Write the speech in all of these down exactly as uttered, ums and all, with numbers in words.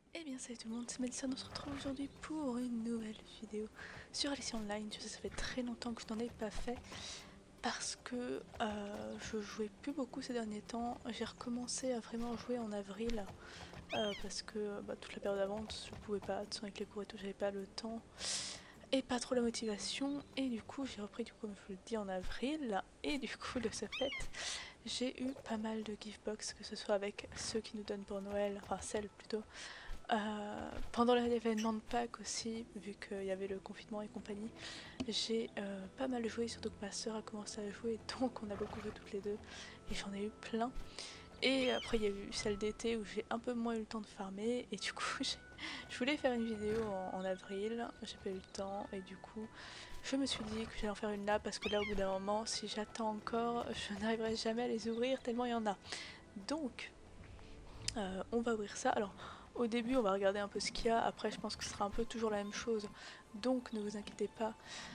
Eh bien salut tout le monde, c'est Mélissa, on se retrouve aujourd'hui pour une nouvelle vidéo sur Alicia Online. Je sais, ça fait très longtemps que je n'en ai pas fait parce que euh, je jouais plus beaucoup ces derniers temps. J'ai recommencé à vraiment jouer en avril euh, parce que bah, toute la période avant je pouvais pas, de toute façon avec les cours et tout, j'avais pas le temps et pas trop la motivation. Et du coup j'ai repris du coup comme je vous le dis en avril, et du coup de ce fait j'ai eu pas mal de giftbox, que ce soit avec ceux qui nous donnent pour Noël, enfin celles plutôt. Euh, pendant l'événement de Pâques aussi, vu qu'il y avait le confinement et compagnie, j'ai euh, pas mal joué, surtout que ma soeur a commencé à jouer, donc on a beaucoup joué toutes les deux, et j'en ai eu plein. Et après il y a eu celle d'été où j'ai un peu moins eu le temps de farmer, et du coup je voulais faire une vidéo en, en avril, j'ai pas eu le temps, et du coup je me suis dit que j'allais en faire une là, parce que là au bout d'un moment, si j'attends encore, je n'arriverai jamais à les ouvrir tellement il y en a. Donc euh, on va ouvrir ça. Alors au début on va regarder un peu ce qu'il y a, après je pense que ce sera un peu toujours la même chose, donc ne vous inquiétez pas.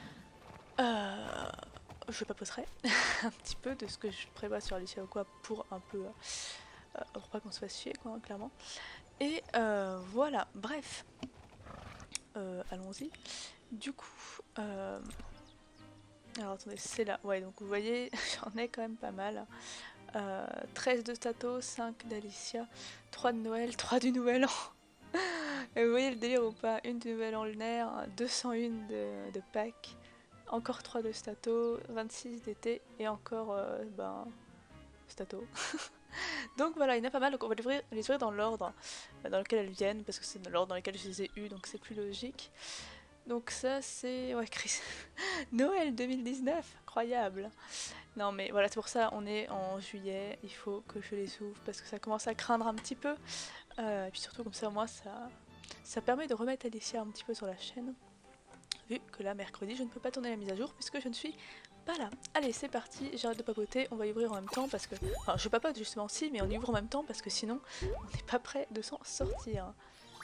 Euh, je papoterai un petit peu de ce que je prévois sur Alicia ou quoi, pour un peu euh, pour pas qu'on se fasse chier quoi, clairement. Et euh, voilà, bref, euh, allons-y. Du coup, euh, alors attendez, c'est là, ouais, donc vous voyez, j'en ai quand même pas mal. Euh, treize de Stato, cinq d'Alicia, trois de Noël, trois du Nouvel An. Et vous voyez le délire ou pas? Une de Nouvel An lunaire, deux cent un de, de Pâques, encore trois de Stato, vingt-six d'été et encore euh, ben, Stato. Donc voilà, il y en a pas mal, donc on va les ouvrir, les ouvrir dans l'ordre dans lequel elles viennent, parce que c'est dans l'ordre dans lequel je les ai eues, donc c'est plus logique. Donc ça c'est... Ouais, Chris. Noël deux mille dix-neuf, incroyable. Non mais voilà, c'est pour ça, on est en juillet, il faut que je les ouvre, parce que ça commence à craindre un petit peu. Euh, et puis surtout comme ça, moi, ça, ça permet de remettre Alicia un petit peu sur la chaîne. Vu que là, mercredi, je ne peux pas tourner la mise à jour, puisque je ne suis pas là. Allez, c'est parti, j'arrête de papoter, on va y ouvrir en même temps, parce que... Enfin, je papote justement, si, mais on y ouvre en même temps, parce que sinon, on n'est pas prêt de s'en sortir.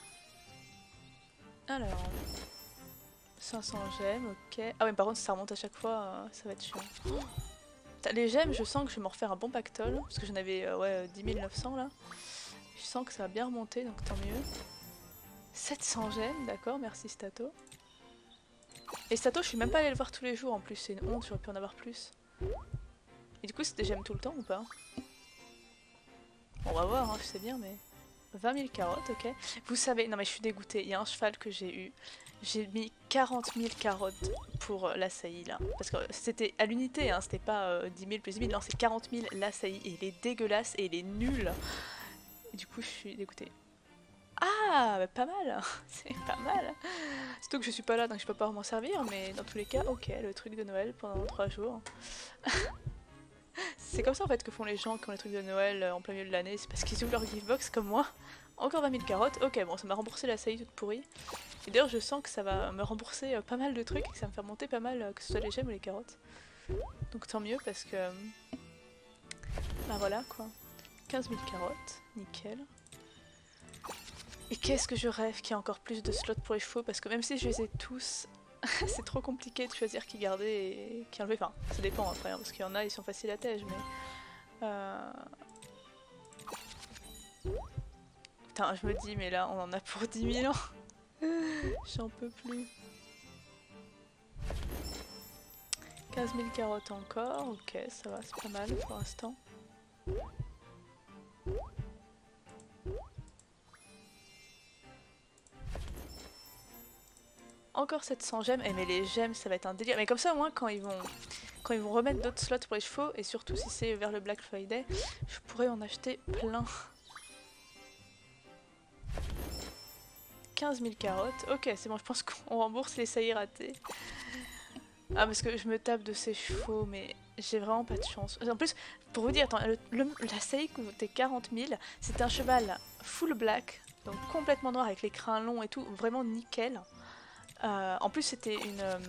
Alors... cinq cents gemmes, ok. Ah ouais, par contre, si ça remonte à chaque fois, euh, ça va être chiant. Les gemmes, je sens que je vais m'en refaire un bon pactole, parce que j'en avais euh, ouais, dix mille neuf cents là. Je sens que ça va bien remonter, donc tant mieux. sept cents gemmes, d'accord, merci Stato. Et Stato, je suis même pas allée le voir tous les jours en plus, c'est une honte, j'aurais pu en avoir plus. Et du coup, c'est des gemmes tout le temps ou pas? On va voir, hein, je sais bien, mais... vingt mille carottes, ok. Vous savez, non mais je suis dégoûtée, il y a un cheval que j'ai eu. J'ai mis quarante mille carottes pour euh, la saillie là. Parce que c'était à l'unité, hein, c'était pas euh, dix mille plus dix mille, non c'est quarante mille la saillie. Et il est dégueulasse et il est nul. Et du coup je suis dégoûtée. Ah, bah, pas mal, c'est pas mal. Surtout que je suis pas là donc je peux pas m'en servir, mais dans tous les cas, ok, le truc de Noël pendant trois jours. C'est comme ça en fait que font les gens qui ont les trucs de Noël en plein milieu de l'année, c'est parce qu'ils ouvrent leur giftbox comme moi. Encore vingt mille carottes, ok bon ça m'a remboursé la saillie toute pourrie. Et d'ailleurs je sens que ça va me rembourser euh, pas mal de trucs et que ça va me faire monter pas mal, euh, que ce soit les gemmes ou les carottes. Donc tant mieux parce que... Euh, bah voilà quoi. quinze mille carottes, nickel. Et qu'est-ce que je rêve qu'il y ait encore plus de slots pour les chevaux, parce que même si je les ai tous, c'est trop compliqué de choisir qui garder et qui enlever. Enfin, ça dépend après, hein, parce qu'il y en a, ils sont faciles à tège, mais... Euh... Putain, je me dis, mais là, on en a pour dix mille ans. J'en peux plus. quinze mille carottes encore, ok, ça va, c'est pas mal pour l'instant. Encore sept cents gemmes, eh mais les gemmes ça va être un délire. Mais comme ça au moins quand ils vont, quand ils vont remettre d'autres slots pour les chevaux, et surtout si c'est vers le Black Friday, je pourrais en acheter plein. quinze mille carottes, ok c'est bon, je pense qu'on rembourse les saillies ratées. Ah parce que je me tape de ces chevaux, mais j'ai vraiment pas de chance. En plus, pour vous dire, attends, le, le, la saillie coûtait quarante mille, c'était un cheval full black, donc complètement noir avec les crins longs et tout, vraiment nickel. Euh, en plus c'était une, euh,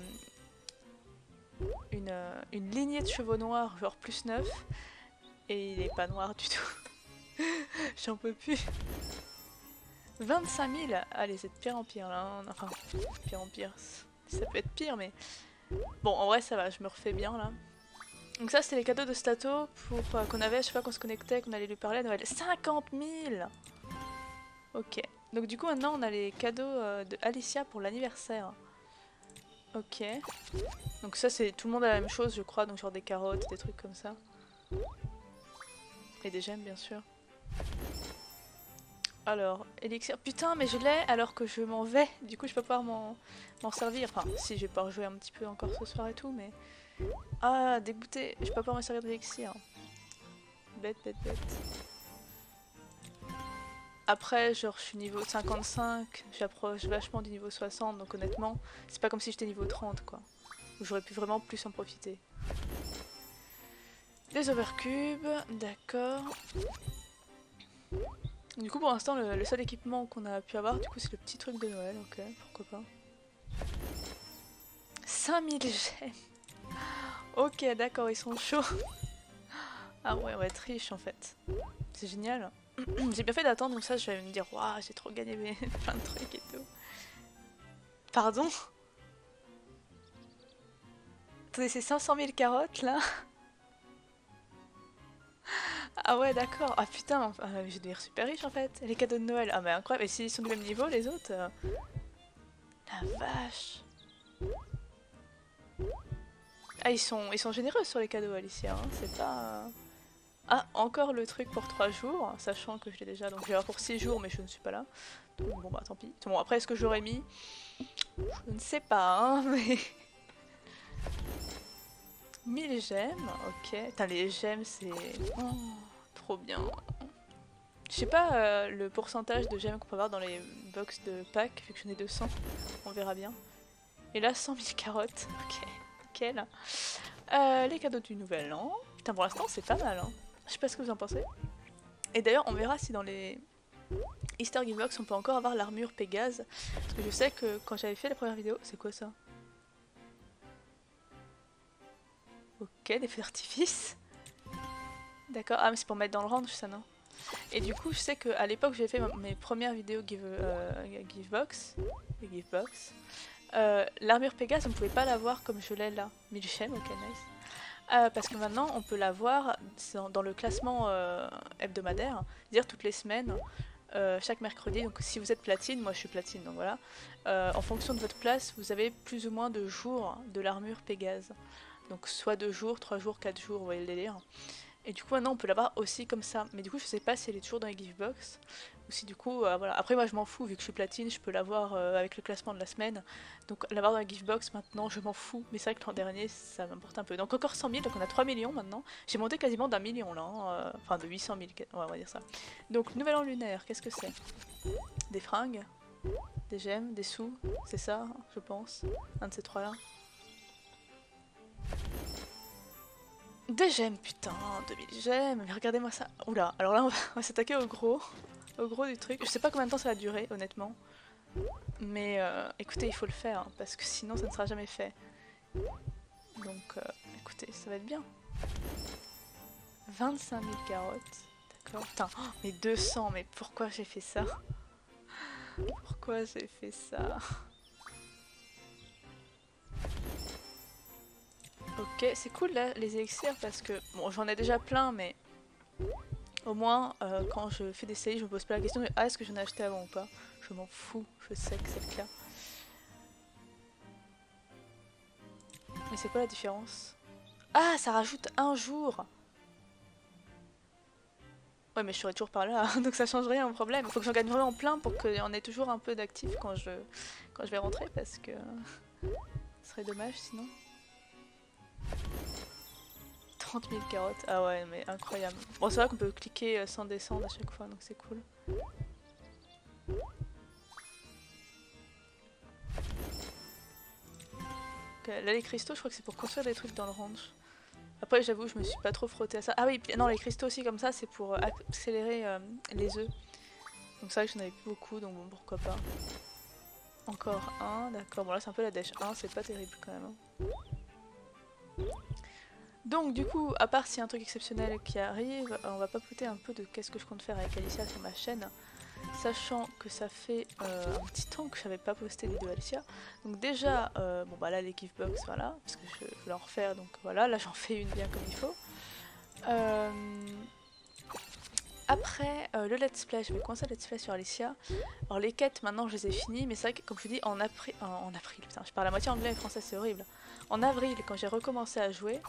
une, euh, une lignée de chevaux noirs, genre plus neuf, et il est pas noir du tout. J'en peux plus. vingt-cinq mille. Allez, c'est de pire en pire là, hein. Enfin, pire en pire, ça peut être pire, mais... Bon, en vrai ça va, je me refais bien là. Donc ça c'était les cadeaux de Stato pour euh, qu'on avait à chaque fois qu'on se connectait, qu'on allait lui parler à Noël. cinquante mille. Ok, Donc du coup maintenant on a les cadeaux euh, de Alicia pour l'anniversaire. Ok. Donc ça c'est tout le monde a la même chose je crois, donc genre des carottes, des trucs comme ça. Et des gemmes bien sûr. Alors, élixir. Putain mais je l'ai alors que je m'en vais. Du coup je peux pas m'en servir. Enfin si je vais pouvoir jouer un petit peu encore ce soir et tout mais... Ah dégoûté, je peux pas pouvoir me servir d'élixir. Bête bête bête. Après, genre, je suis niveau cinquante-cinq, j'approche vachement du niveau soixante, donc honnêtement, c'est pas comme si j'étais niveau trente, quoi. J'aurais pu vraiment plus en profiter. Des overcubes, d'accord. Du coup, pour l'instant, le, le seul équipement qu'on a pu avoir, du coup, c'est le petit truc de Noël, ok, pourquoi pas. cinq mille gemmes. Ok, d'accord, ils sont chauds. Ah ouais, on va être riche, en fait. C'est génial. J'ai bien fait d'attendre, comme ça je vais me dire waouh, j'ai trop gagné mes... plein de trucs et tout. Pardon? Attendez, c'est cinq cent mille carottes là? Ah ouais, d'accord. Ah putain, enfin, je vais devenir super riche en fait. Les cadeaux de Noël, ah mais incroyable. Et s'ils sont du même niveau, les autres euh... La vache. Ah, ils sont, ils sont généreux sur les cadeaux, Alicia. Hein. C'est pas. Ah, encore le truc pour trois jours, sachant que je l'ai déjà. Donc je vais avoir pour six jours, mais je ne suis pas là. Donc, bon bah tant pis. Bon, après, est-ce que j'aurais mis? Je ne sais pas, hein, mais. mille gemmes, ok. Putain, les gemmes, c'est. Oh, trop bien. Je sais pas euh, le pourcentage de gemmes qu'on peut avoir dans les box de pack, vu que j'en ai deux cents. On verra bien. Et là, cent mille carottes. Ok, nickel. Euh, les cadeaux du nouvel an. Putain, pour l'instant, c'est pas mal. Hein. Je sais pas ce que vous en pensez. Et d'ailleurs, on verra si dans les Easter Gift Box, on peut encore avoir l'armure Pégase. Parce que je sais que quand j'avais fait la première vidéo, c'est quoi ça? Ok, des feux d'artifice. D'accord, ah mais c'est pour mettre dans le range ça non? Et du coup je sais qu'à l'époque j'ai fait mes premières vidéos give, euh, Givebox, Givebox. Euh, l'armure Pégase on pouvait pas l'avoir comme je l'ai là, mille gemmes, ok nice. Euh, parce que maintenant on peut l'avoir dans, dans le classement euh, hebdomadaire, c'est-à-dire toutes les semaines, euh, chaque mercredi, donc si vous êtes platine, moi je suis platine donc voilà, euh, en fonction de votre place vous avez plus ou moins de jours de l'armure Pégase. Donc soit deux jours, trois jours, quatre jours, vous voyez le délire. Et du coup maintenant on peut l'avoir aussi comme ça. Mais du coup je sais pas si elle est toujours dans les gift box. Ou si du coup, euh, voilà. Après moi je m'en fous, vu que je suis platine, je peux l'avoir euh, avec le classement de la semaine. Donc l'avoir dans la gift box maintenant je m'en fous. Mais c'est vrai que l'an dernier ça m'importe un peu. Donc encore cent mille, donc on a trois millions maintenant. J'ai monté quasiment d'un million là. Hein. Euh, enfin de huit cent mille, ouais, on va dire ça. Donc nouvel an lunaire, qu'est-ce que c'est? Des fringues? Des gemmes? Des sous? C'est ça je pense. Un de ces trois là. Des gemmes, putain, deux mille gemmes, mais regardez-moi ça. Oula, alors là on va, va s'attaquer au gros, au gros du truc. Je sais pas combien de temps ça va durer, honnêtement. Mais euh, écoutez, il faut le faire, hein, parce que sinon ça ne sera jamais fait. Donc euh, écoutez, ça va être bien. vingt-cinq mille carottes, d'accord. Putain, oh, mais deux cents, mais pourquoi j'ai fait ça? Pourquoi j'ai fait ça? Ok, c'est cool là, les élixirs parce que bon, j'en ai déjà plein, mais au moins euh, quand je fais des séries, je me pose pas la question de ah, est-ce que j'en ai acheté avant ou pas. Je m'en fous, je sais que c'est le cas. Mais c'est quoi la différence? Ah, ça rajoute un jour. Ouais, mais je serai toujours par là, donc ça change rien au problème. Faut que j'en gagne vraiment plein pour qu'il y en ait toujours un peu d'actifs quand je, quand je vais rentrer parce que ce serait dommage sinon. trente mille carottes, ah ouais mais incroyable. Bon c'est vrai qu'on peut cliquer sans descendre à chaque fois donc c'est cool. Okay, là les cristaux je crois que c'est pour construire des trucs dans le range. Après j'avoue je me suis pas trop frottée à ça. Ah oui non les cristaux aussi comme ça c'est pour accélérer euh, les œufs. Donc c'est vrai que j'en avais plus beaucoup donc bon pourquoi pas. Encore un, d'accord, bon là c'est un peu la dèche un, c'est pas terrible quand même. Hein. Donc du coup, à part s'il y a un truc exceptionnel qui arrive, on va papoter un peu de qu'est-ce que je compte faire avec Alicia sur ma chaîne. Sachant que ça fait euh, un petit temps que je n'avais pas posté de vidéo Alicia. Donc déjà, euh, bon bah là les gift box, voilà, parce que je, je voulais en refaire, donc voilà, là j'en fais une bien comme il faut. Euh... après euh, le let's play, je vais commencer le let's play sur Alicia. Alors les quêtes maintenant je les ai finies, mais c'est vrai que comme je vous dis en, april, en, en avril, putain je parle à moitié anglais et français, c'est horrible. En avril quand j'ai recommencé à jouer,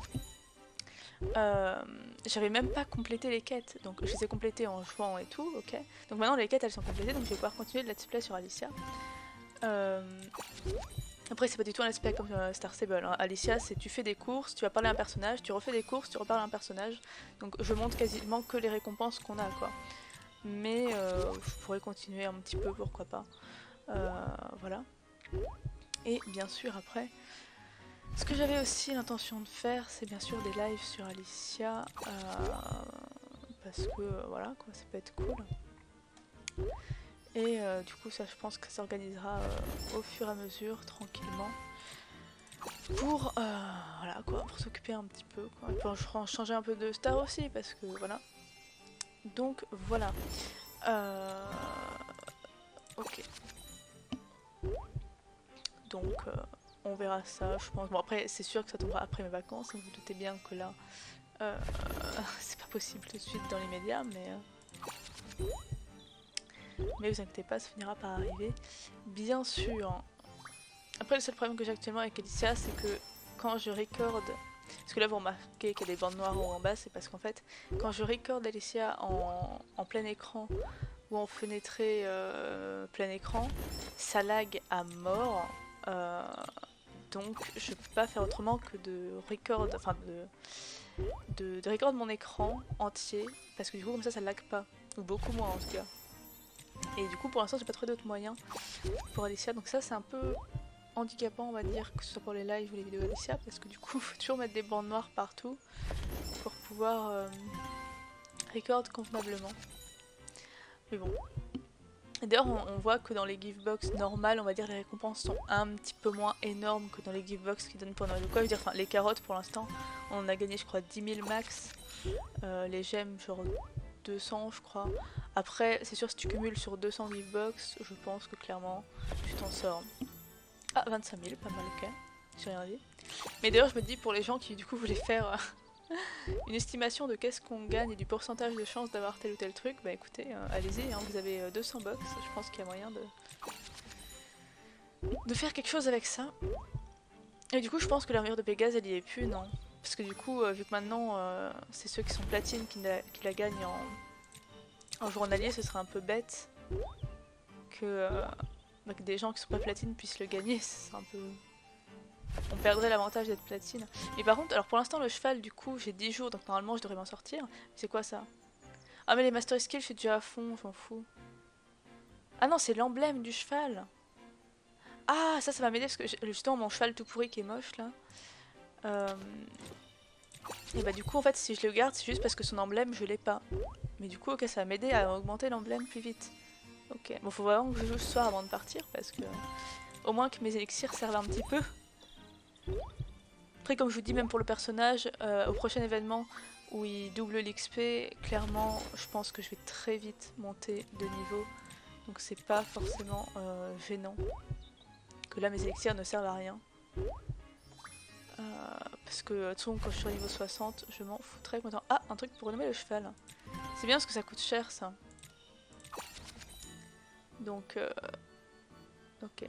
euh, j'avais même pas complété les quêtes, donc je les ai complétées en jouant et tout, ok. Donc maintenant les quêtes elles sont complétées, donc je vais pouvoir continuer le let's play sur Alicia. Euh... Après c'est pas du tout un let's play comme euh, Star Stable, hein. Alicia c'est tu fais des courses, tu vas parler à un personnage, tu refais des courses, tu reparles à un personnage. Donc je montre quasiment que les récompenses qu'on a quoi. Mais euh, je pourrais continuer un petit peu, pourquoi pas. Euh, voilà. Et bien sûr après, ce que j'avais aussi l'intention de faire c'est bien sûr des lives sur Alicia. Euh, parce que euh, voilà quoi, ça peut être cool. Et euh, du coup ça je pense que ça s'organisera euh, au fur et à mesure, tranquillement. Pour, euh, voilà, quoi, pour s'occuper un petit peu. Quoi. Et puis changer un peu de star aussi, parce que voilà. Donc voilà. Euh... Ok. Donc euh, on verra ça, je pense. Bon après c'est sûr que ça tombera après mes vacances, hein, vous vous doutez bien que là, euh, c'est pas possible tout de suite dans les médias, mais... Euh... Mais vous inquiétez pas, ça finira par arriver. Bien sûr. Après le seul problème que j'ai actuellement avec Alicia, c'est que quand je record... Parce que là vous remarquez qu'il y a des bandes noires en haut en bas, c'est parce qu'en fait, quand je record Alicia en, en plein écran ou en fenêtré euh, plein écran, ça lag à mort. Euh, donc je peux pas faire autrement que de record, enfin de, de, de record mon écran entier, parce que du coup comme ça ça lag pas, ou beaucoup moins en tout cas. Et du coup pour l'instant j'ai pas trouvé d'autres moyens pour Alicia, donc ça c'est un peu handicapant on va dire, que ce soit pour les lives ou les vidéos d'Alicia, parce que du coup il faut toujours mettre des bandes noires partout pour pouvoir euh, record convenablement. Mais bon. Et d'ailleurs on, on voit que dans les giftbox normales, on va dire les récompenses sont un petit peu moins énormes que dans les giftbox qui donnent pour Noël ou quoi. Je veux dire, enfin les carottes pour l'instant, on en a gagné je crois dix mille max. Euh, les gemmes genre deux cents je crois. Après c'est sûr si tu cumules sur deux cents giftbox, je pense que clairement tu t'en sors. Ah vingt-cinq mille, pas mal, ok. J'ai rien dit. Mais d'ailleurs je me dis pour les gens qui du coup voulaient faire... une estimation de qu'est-ce qu'on gagne et du pourcentage de chance d'avoir tel ou tel truc, bah écoutez, euh, allez-y, hein, vous avez euh, deux cents bucks, je pense qu'il y a moyen de... de faire quelque chose avec ça. Et du coup je pense que l'armure de Pégase elle y est plus, non. Parce que du coup, euh, vu que maintenant euh, c'est ceux qui sont platines qui la, qui la gagnent en... en journalier, ce serait un peu bête que, euh, bah, que des gens qui sont pas platines puissent le gagner, c'est un peu... On perdrait l'avantage d'être platine. Mais par contre, alors pour l'instant le cheval du coup j'ai dix jours donc normalement je devrais m'en sortir. C'est quoi ça? Ah mais les master skills je suis déjà à fond, je m'en fous. Ah non c'est l'emblème du cheval. Ah ça ça va m'aider parce que justement mon cheval tout pourri qui est moche là. Euh... Et bah du coup en fait si je le garde c'est juste parce que son emblème je l'ai pas. Mais du coup ok ça va m'aider à augmenter l'emblème plus vite. Ok, bon faut vraiment que je joue ce soir avant de partir parce que... Au moins que mes élixirs servent un petit peu. Après comme je vous dis même pour le personnage, euh, au prochain événement où il double l'X P, clairement je pense que je vais très vite monter de niveau. Donc c'est pas forcément euh, gênant. Que là mes élixirs ne servent à rien. Euh, parce que de toute façon quand je suis au niveau soixante, je m'en foutrais complètement. Ah, un truc pour renommer le cheval. C'est bien parce que ça coûte cher ça. Donc euh... ok.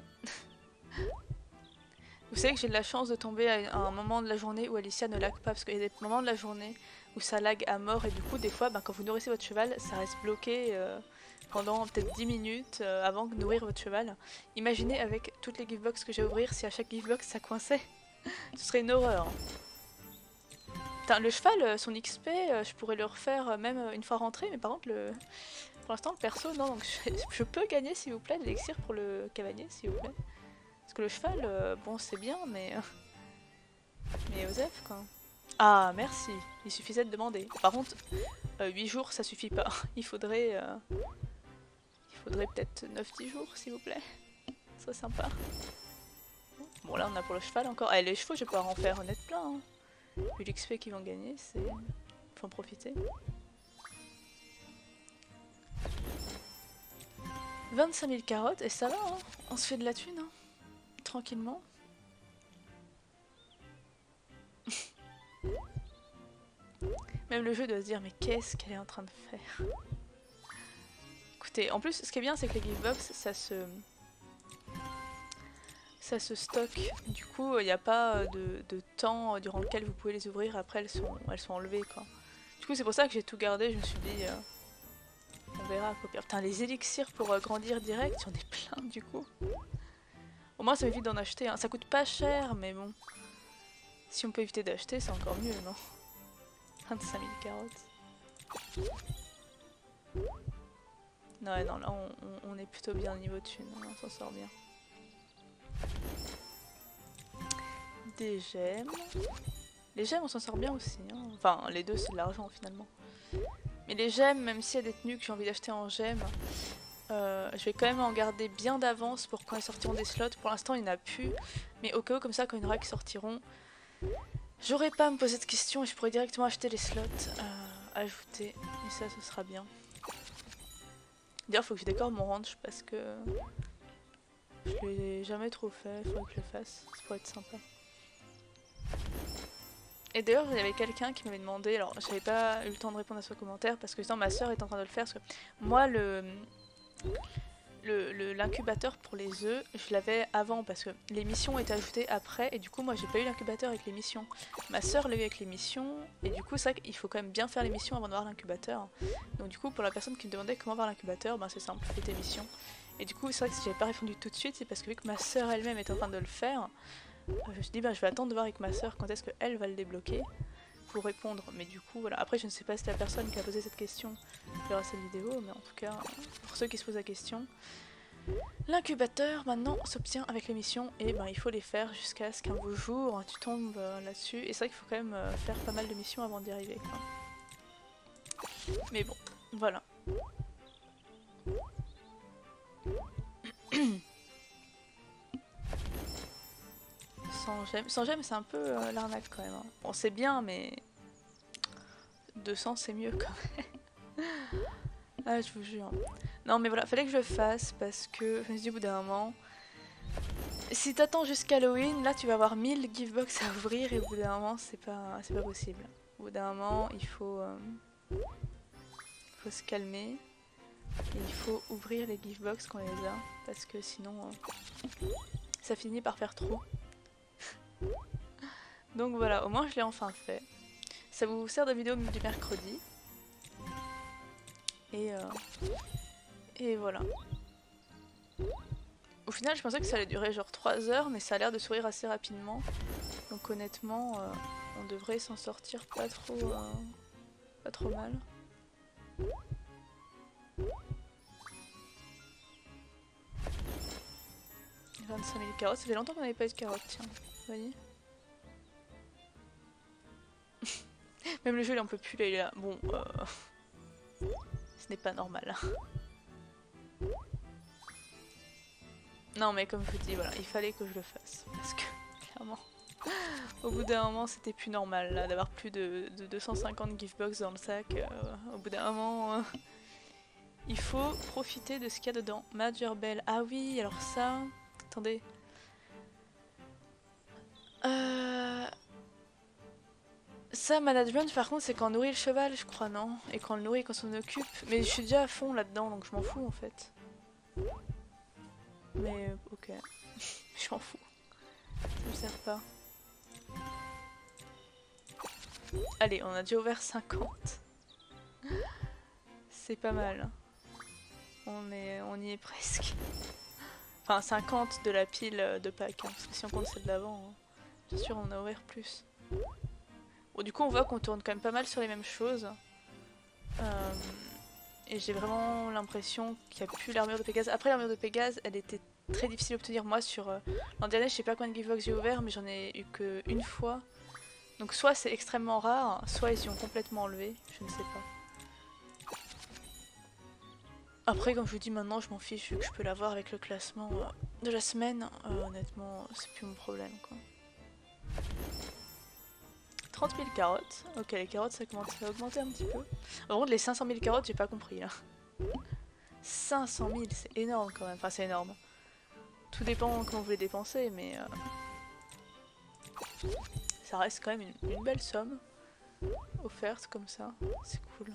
Vous savez que j'ai de la chance de tomber à un moment de la journée où Alicia ne lag pas, parce qu'il y a des moments de la journée où ça lag à mort et du coup des fois ben, quand vous nourrissez votre cheval ça reste bloqué euh, pendant peut-être dix minutes euh, avant de nourrir votre cheval. Imaginez avec toutes les giftbox que j'ai à ouvrir si à chaque giftbox ça coinçait. Ce serait une horreur. Putain, le cheval, son X P, euh, je pourrais le refaire même une fois rentré, mais par contre le... pour l'instant le perso non, donc je, je peux gagner s'il vous plaît de l'élixir pour le cavalier s'il vous plaît. Parce que le cheval, euh, bon c'est bien, mais... mais Osef quoi. Ah merci, il suffisait de demander. Par contre, euh, huit jours ça suffit pas. Il faudrait... Euh... Il faudrait peut-être neuf dix jours s'il vous plaît. Ce serait sympa. Bon là on a pour le cheval encore. Ah les chevaux je vais pouvoir en faire honnête plein. Hein. Vu l'X P qu'ils vont gagner, c'est... faut en profiter. vingt-cinq mille carottes, et ça va hein. On se fait de la thune hein. Tranquillement. Même le jeu doit se dire mais qu'est-ce qu'elle est en train de faire. Écoutez, en plus ce qui est bien c'est que les gift box ça se... ça se stocke. Du coup il n'y a pas de, de temps durant lequel vous pouvez les ouvrir, après elles sont, elles sont enlevées quoi. Du coup c'est pour ça que j'ai tout gardé, je me suis dit... Euh, on verra quoi. Putain les élixirs pour euh, grandir direct, j'en ai plein du coup. Au moins ça m'évite d'en acheter, hein. Ça coûte pas cher mais bon. Si on peut éviter d'acheter c'est encore mieux non? vingt-cinq mille carottes. Non, non, là on, on, on est plutôt bien au niveau de thunes, on s'en sort bien. Des gemmes. Les gemmes on s'en sort bien aussi, hein. Enfin les deux c'est de l'argent finalement. Mais les gemmes, même s'il y a des tenues que j'ai envie d'acheter en gemmes, euh, je vais quand même en garder bien d'avance pour quand ils sortiront des slots. Pour l'instant il n'y en a plus, mais au cas où comme ça quand il y en aura qui sortiront, j'aurai pas à me poser de questions et je pourrai directement acheter les slots, euh, ajouter, et ça ce sera bien. D'ailleurs faut que je décore mon ranch parce que je l'ai jamais trop fait, il faudrait que je le fasse, ça pourrait être sympa. Et d'ailleurs il y avait quelqu'un qui m'avait demandé, alors j'avais pas eu le temps de répondre à ce commentaire parce que justement ma soeur est en train de le faire, parce que moi le... l'incubateur pour les œufs, je l'avais avant parce que les missions étaient ajoutées après et du coup moi j'ai pas eu l'incubateur avec les missions. Ma soeur l'a eu avec les missions et du coup ça il faut quand même bien faire les missions avant d'avoir l'incubateur. Donc du coup pour la personne qui me demandait comment avoir l'incubateur, ben c'est simple, fais tes missions. Et du coup c'est vrai que si j'avais pas répondu tout de suite c'est parce que vu que ma soeur elle-même est en train de le faire, je me suis dit ben je vais attendre de voir avec ma soeur quand est-ce qu'elle va le débloquer pour répondre. Mais du coup voilà, après je ne sais pas si la personne qui a posé cette question verra cette vidéo, mais en tout cas pour ceux qui se posent la question, l'incubateur maintenant s'obtient avec les missions et ben il faut les faire jusqu'à ce qu'un beau jour tu tombes euh, là-dessus. Et c'est vrai qu'il faut quand même euh, faire pas mal de missions avant d'y arriver quoi. Mais bon, voilà. Sans gemmes, sans gemmes c'est un peu euh, l'arnaque quand même. Hein. Bon c'est bien mais deux cents c'est mieux quand même. Ah je vous jure. Non mais voilà, fallait que je le fasse parce que je me suis dit au bout d'un moment, si t'attends jusqu'à Halloween, là tu vas avoir mille gift box à ouvrir et au bout d'un moment c'est pas, c'est pas possible. Au bout d'un moment il faut, euh, faut se calmer et il faut ouvrir les gift box quand on les a parce que sinon euh, ça finit par faire trop. Donc voilà, au moins je l'ai enfin fait. Ça vous sert de vidéo du mercredi. Et, euh, et voilà. Au final je pensais que ça allait durer genre trois heures mais ça a l'air de s'ouvrir assez rapidement. Donc honnêtement euh, on devrait s'en sortir pas trop, euh, pas trop mal. vingt-cinq mille carottes, ça fait longtemps qu'on n'avait pas eu de carottes, tiens, vous voyez. Même le jeu il en peut plus là, il est là. Bon, euh... ce n'est pas normal. Non mais comme je vous dis, voilà, il fallait que je le fasse. Parce que, clairement, au bout d'un moment c'était plus normal là, d'avoir plus de, de deux cent cinquante gift box dans le sac. Euh, au bout d'un moment, euh, il faut profiter de ce qu'il y a dedans. Major Bell, ah oui, alors ça... Attendez. Euh... Ça, management, par contre, c'est quand on nourrit le cheval, je crois, non? Et quand on le nourrit, quand on s'en occupe. Mais je suis déjà à fond là-dedans, donc je m'en fous en fait. Mais euh, ok, je m'en fous. Ça me sert pas. Allez, on a déjà ouvert cinquante. C'est pas mal. On, est, on y est presque. Enfin, cinquante de la pile de pack, hein, parce que si on compte celle d'avant, hein, bien sûr on a ouvert plus. Bon, du coup on voit qu'on tourne quand même pas mal sur les mêmes choses. Euh, et j'ai vraiment l'impression qu'il n'y a plus l'armure de Pégase. Après l'armure de Pégase, elle était très difficile à obtenir. Moi sur euh, l'an dernier, je sais pas combien de giftbox j'ai ouvert, mais j'en ai eu qu'une fois. Donc soit c'est extrêmement rare, soit ils y ont complètement enlevé, je ne sais pas. Après, comme je vous dis maintenant, je m'en fiche vu que je peux l'avoir avec le classement euh, de la semaine. Euh, honnêtement, c'est plus mon problème quoi. trente mille carottes. Ok, les carottes ça commence à augmenter un petit peu. Par contre, les cinq cent mille carottes, j'ai pas compris là. cinq cent mille, c'est énorme quand même. Enfin, c'est énorme. Tout dépend comment vous les dépensez, mais euh, ça reste quand même une, une belle somme. offertes comme ça, c'est cool.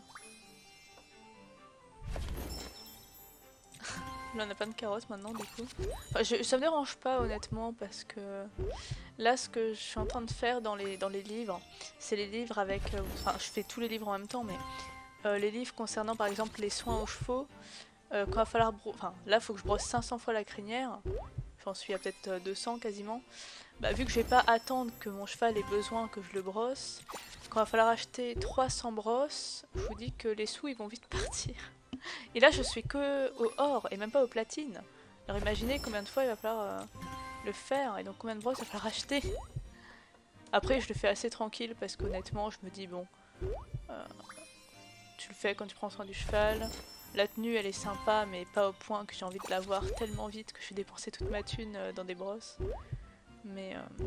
Là on a plein de carottes maintenant du coup. Enfin, je, ça me dérange pas honnêtement parce que là ce que je suis en train de faire dans les, dans les livres, c'est les livres avec... Euh, enfin je fais tous les livres en même temps mais euh, les livres concernant par exemple les soins aux chevaux, euh, quand il va falloir... Enfin là il faut que je brosse cinq cents fois la crinière, j'en suis à peut-être deux cents quasiment. Bah, vu que je vais pas attendre que mon cheval ait besoin que je le brosse, quand il va falloir acheter trois cents brosses, je vous dis que les sous ils vont vite partir. Et là je suis que au or et même pas au platine. Alors imaginez combien de fois il va falloir euh, le faire et donc combien de brosses il va falloir acheter. Après je le fais assez tranquille parce qu'honnêtement je me dis bon, euh, tu le fais quand tu prends soin du cheval. La tenue elle est sympa mais pas au point que j'ai envie de l'avoir tellement vite que je vais dépenser toute ma thune euh, dans des brosses. Mais euh...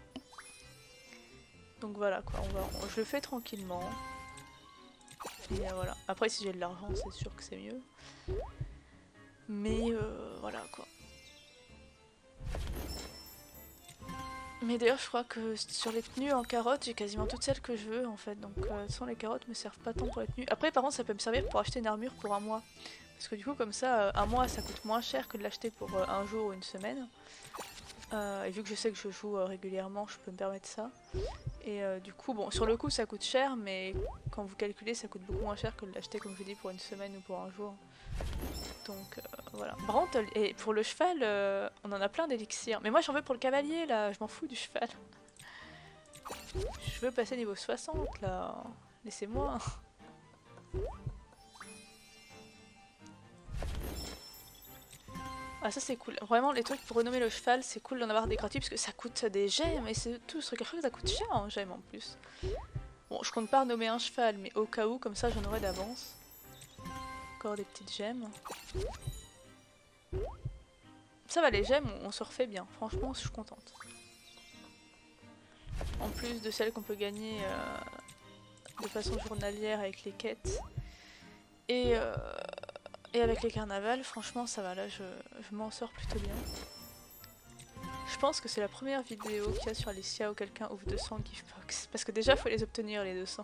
donc voilà quoi, on va, on, je le fais tranquillement. Et euh, voilà. Après si j'ai de l'argent c'est sûr que c'est mieux. Mais euh, voilà quoi. Mais d'ailleurs je crois que sur les tenues en carotte j'ai quasiment toutes celles que je veux en fait. Donc euh, sans les carottes me servent pas tant pour les tenues. Après par contre ça peut me servir pour acheter une armure pour un mois. Parce que du coup comme ça euh, un mois ça coûte moins cher que de l'acheter pour euh, un jour ou une semaine. Euh, et vu que je sais que je joue euh, régulièrement je peux me permettre ça. Et euh, du coup, bon, sur le coup ça coûte cher, mais quand vous calculez ça coûte beaucoup moins cher que de l'acheter comme je dis pour une semaine ou pour un jour. Donc euh, voilà. Par contre, et pour le cheval, euh, on en a plein d'élixirs. Mais moi j'en veux pour le cavalier là, je m'en fous du cheval. Je veux passer niveau soixante là, laissez-moi. Ah ça c'est cool, vraiment les trucs pour renommer le cheval c'est cool d'en avoir des gratuits parce que ça coûte des gemmes et c'est tout ce truc que ça coûte cher en gemmes en plus. Bon je compte pas renommer un cheval mais au cas où comme ça j'en aurai d'avance. Encore des petites gemmes. Ça va les gemmes on, on se refait bien, franchement je suis contente. En plus de celles qu'on peut gagner euh, de façon journalière avec les quêtes. Et euh, Et avec les carnavals, franchement ça va, là je, je m'en sors plutôt bien. Je pense que c'est la première vidéo qu'il y a sur Alicia où quelqu'un ouvre deux cents gift box. Parce que déjà il faut les obtenir les deux cents.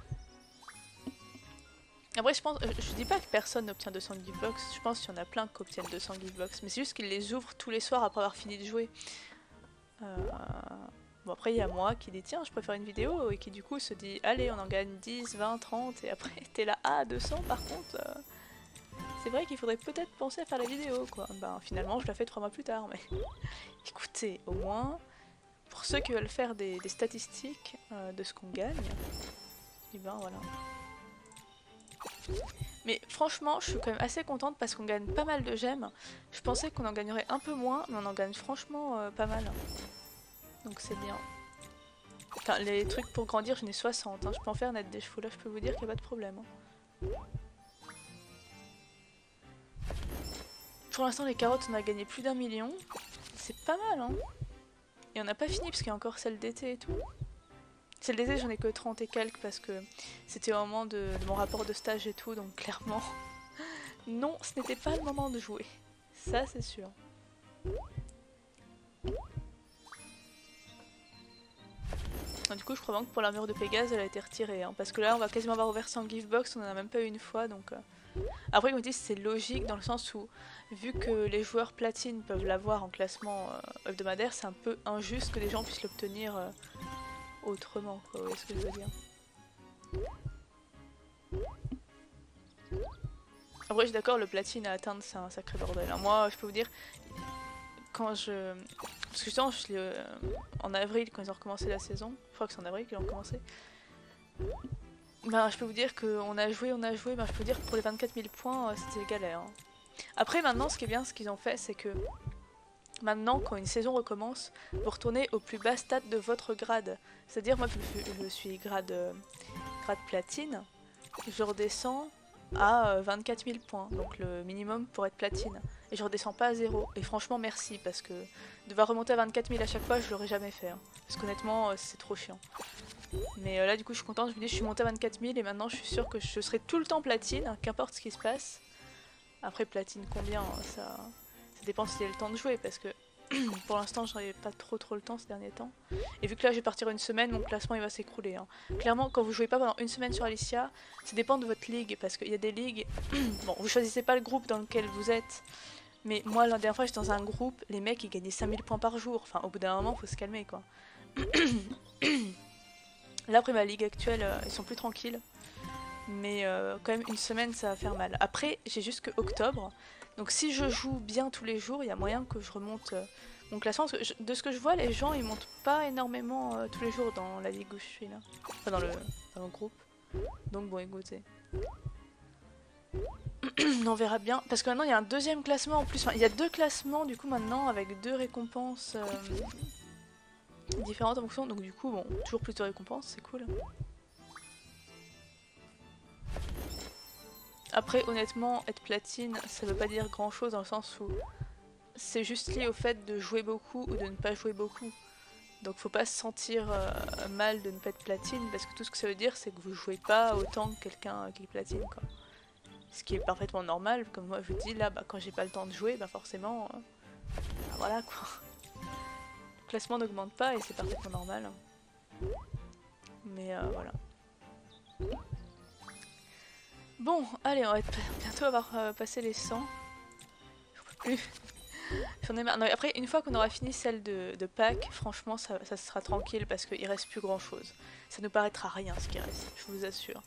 Après je pense, je dis pas que personne n'obtient deux cents gift box, je pense qu'il y en a plein qui obtiennent deux cents gift box. Mais c'est juste qu'ils les ouvrent tous les soirs après avoir fini de jouer. Euh... Bon après il y a moi qui dit tiens je préfère une vidéo et qui du coup se dit allez on en gagne dix, vingt, trente et après t'es là ah deux cents par contre... Euh... C'est vrai qu'il faudrait peut-être penser à faire la vidéo quoi. Ben finalement je la fais trois mois plus tard mais... Écoutez, au moins, pour ceux qui veulent faire des, des statistiques euh, de ce qu'on gagne, et ben voilà. Mais franchement je suis quand même assez contente parce qu'on gagne pas mal de gemmes. Je pensais qu'on en gagnerait un peu moins mais on en gagne franchement euh, pas mal. Donc c'est bien. Enfin les trucs pour grandir j'en ai soixante, hein. Je peux en faire naître des chevaux là je peux vous dire qu'il n'y a pas de problème. Hein. Pour l'instant les carottes on a gagné plus d'un million, c'est pas mal hein. Et on n'a pas fini parce qu'il y a encore celle d'été et tout. Celle d'été j'en ai que trente et quelques parce que c'était au moment de, de mon rapport de stage et tout donc clairement non ce n'était pas le moment de jouer. Ça c'est sûr. Donc, du coup je crois vraiment que pour l'armure de Pégase elle a été retirée hein, parce que là on va quasiment avoir ouvert cent gift box, on en a même pas eu une fois donc... Euh... Après, comme je dis, c'est logique dans le sens où, vu que les joueurs platine peuvent l'avoir en classement euh, hebdomadaire, c'est un peu injuste que les gens puissent l'obtenir euh, autrement, quoi. Vous voyez ce que je veux dire? Après, je suis d'accord, le platine à atteindre, c'est un sacré bordel. Hein. Moi, je peux vous dire, quand je... Parce que justement, je euh, en avril, quand ils ont recommencé la saison, je crois que c'est en avril qu'ils ont recommencé. Ben, je peux vous dire qu'on a joué, on a joué, ben, je peux vous dire que pour les vingt-quatre mille points, euh, c'était galère. Hein. Après, maintenant, ce qui est bien, ce qu'ils ont fait, c'est que maintenant, quand une saison recommence, vous retournez au plus bas stade de votre grade. C'est-à-dire, moi, je, je suis grade, euh, grade platine, je redescends à euh, vingt-quatre mille points, donc le minimum pour être platine. Et je redescends pas à zéro. Et franchement, merci, parce que devoir remonter à vingt-quatre mille à chaque fois, je l'aurais jamais fait. Hein. Parce qu'honnêtement, euh, c'est trop chiant. Mais euh, là du coup je suis contente, je me dis je suis montée à vingt-quatre mille et maintenant je suis sûre que je serai tout le temps platine, qu'importe ce qui se passe. Après platine combien, ça, ça dépend si j'ai le temps de jouer parce que Pour l'instant, j'avais pas trop trop le temps ces derniers temps. Et vu que là, je vais partir une semaine, mon classement il va s'écrouler. Hein. Clairement, quand vous jouez pas pendant une semaine sur Alicia, ça dépend de votre ligue. Parce qu'il y a des ligues... bon, vous choisissez pas le groupe dans lequel vous êtes. Mais moi, la dernière fois, j'étais dans un groupe, les mecs, ils gagnaient cinq mille points par jour. Enfin, au bout d'un moment, faut se calmer, quoi. Là, après ma ligue actuelle, euh, ils sont plus tranquilles. Mais euh, quand même, une semaine, ça va faire mal. Après, j'ai juste que octobre. Donc si je joue bien tous les jours, il y a moyen que je remonte euh, mon classement. Parce que je, de ce que je vois, les gens, ils montent pas énormément euh, tous les jours dans la ligue où je suis, là. Enfin, dans le, dans le groupe. Donc bon, écoutez. On verra bien. Parce que maintenant, il y a un deuxième classement en plus. Enfin, il y a deux classements, du coup, maintenant, avec deux récompenses euh, différentes en fonction. Donc du coup, bon, toujours plus de récompenses, c'est cool. Après, honnêtement, être platine, ça veut pas dire grand chose dans le sens où c'est juste lié au fait de jouer beaucoup ou de ne pas jouer beaucoup. Donc faut pas se sentir euh, mal de ne pas être platine parce que tout ce que ça veut dire c'est que vous jouez pas autant que quelqu'un qui est platine, quoi. Ce qui est parfaitement normal, comme moi je vous dis là, bah, quand j'ai pas le temps de jouer, bah forcément, euh, bah, voilà quoi. Le classement n'augmente pas et c'est parfaitement normal. Mais euh, voilà. Bon, allez, on va être bientôt avoir euh, passé les cent. J'en peux plus. J'en ai marre. Non, après, une fois qu'on aura fini celle de, de Pâques, franchement, ça, ça sera tranquille parce qu'il reste plus grand chose. Ça nous paraîtra rien ce qui reste, je vous assure.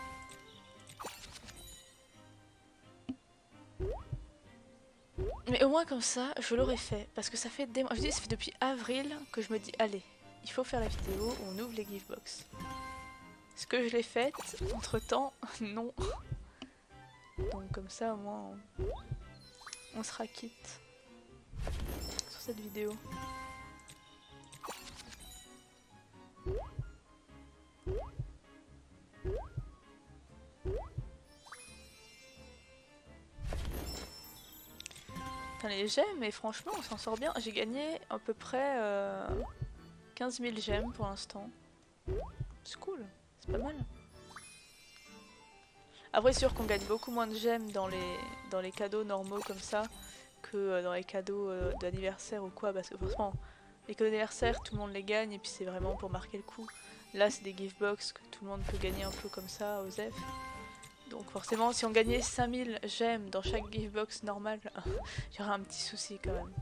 Mais au moins comme ça, je l'aurais fait. Parce que ça fait des mois. Je dis, ça fait depuis avril que je me dis, allez, il faut faire la vidéo où on ouvre les giftbox. Est-ce que je l'ai faite entre temps? Non. Donc comme ça, au moins, on, on sera quitte sur cette vidéo. Putain, les gemmes, mais franchement, on s'en sort bien. J'ai gagné à peu près euh, quinze mille gemmes pour l'instant. C'est cool, c'est pas mal. Après, c'est sûr qu'on gagne beaucoup moins de gemmes dans les, dans les cadeaux normaux comme ça que dans les cadeaux euh, d'anniversaire ou quoi. Parce que franchement, les cadeaux d'anniversaire, tout le monde les gagne et puis c'est vraiment pour marquer le coup. Là, c'est des gift box que tout le monde peut gagner un peu comme ça, aux F. Donc forcément, si on gagnait cinq mille gemmes dans chaque gift box normale, il y aurait un petit souci quand même.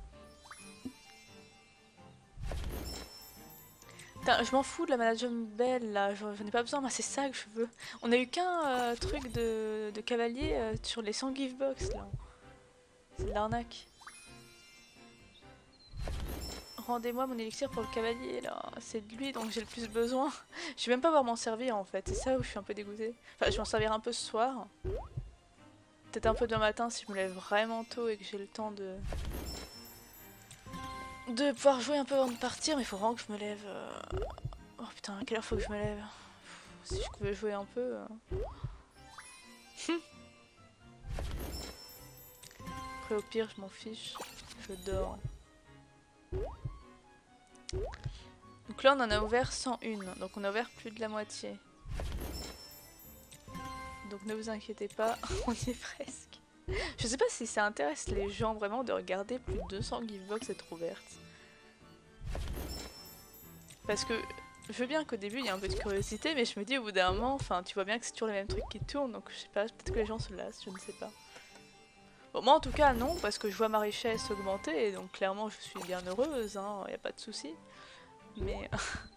Putain, je m'en fous de la management belle là, j'en ai pas besoin, moi c'est ça que je veux. On a eu qu'un euh, truc de, de cavalier euh, sur les cent gift box là. C'est de l'arnaque. Rendez-moi mon élixir pour le cavalier là, c'est de lui dont j'ai le plus besoin. Je vais même pas pouvoir m'en servir en fait, c'est ça où je suis un peu dégoûtée. Enfin, je vais m'en servir un peu ce soir. Peut-être un peu demain matin si je me lève vraiment tôt et que j'ai le temps de... de pouvoir jouer un peu avant de partir, mais il faut vraiment que je me lève... Euh... Oh putain, à quelle heure faut que je me lève? Si je pouvais jouer un peu... Euh... Après au pire, je m'en fiche, je dors. Donc là on en a ouvert cent un, donc on a ouvert plus de la moitié. Donc ne vous inquiétez pas, on y est presque. Je sais pas si ça intéresse les gens vraiment de regarder plus de deux cents giftbox être ouvertes. Parce que je veux bien qu'au début il y a un peu de curiosité, mais je me dis au bout d'un moment, enfin tu vois bien que c'est toujours les mêmes trucs qui tournent, donc je sais pas, peut-être que les gens se lassent, je ne sais pas. Bon, moi en tout cas non, parce que je vois ma richesse augmenter, et donc clairement je suis bien heureuse, hein, y a pas de souci. Mais...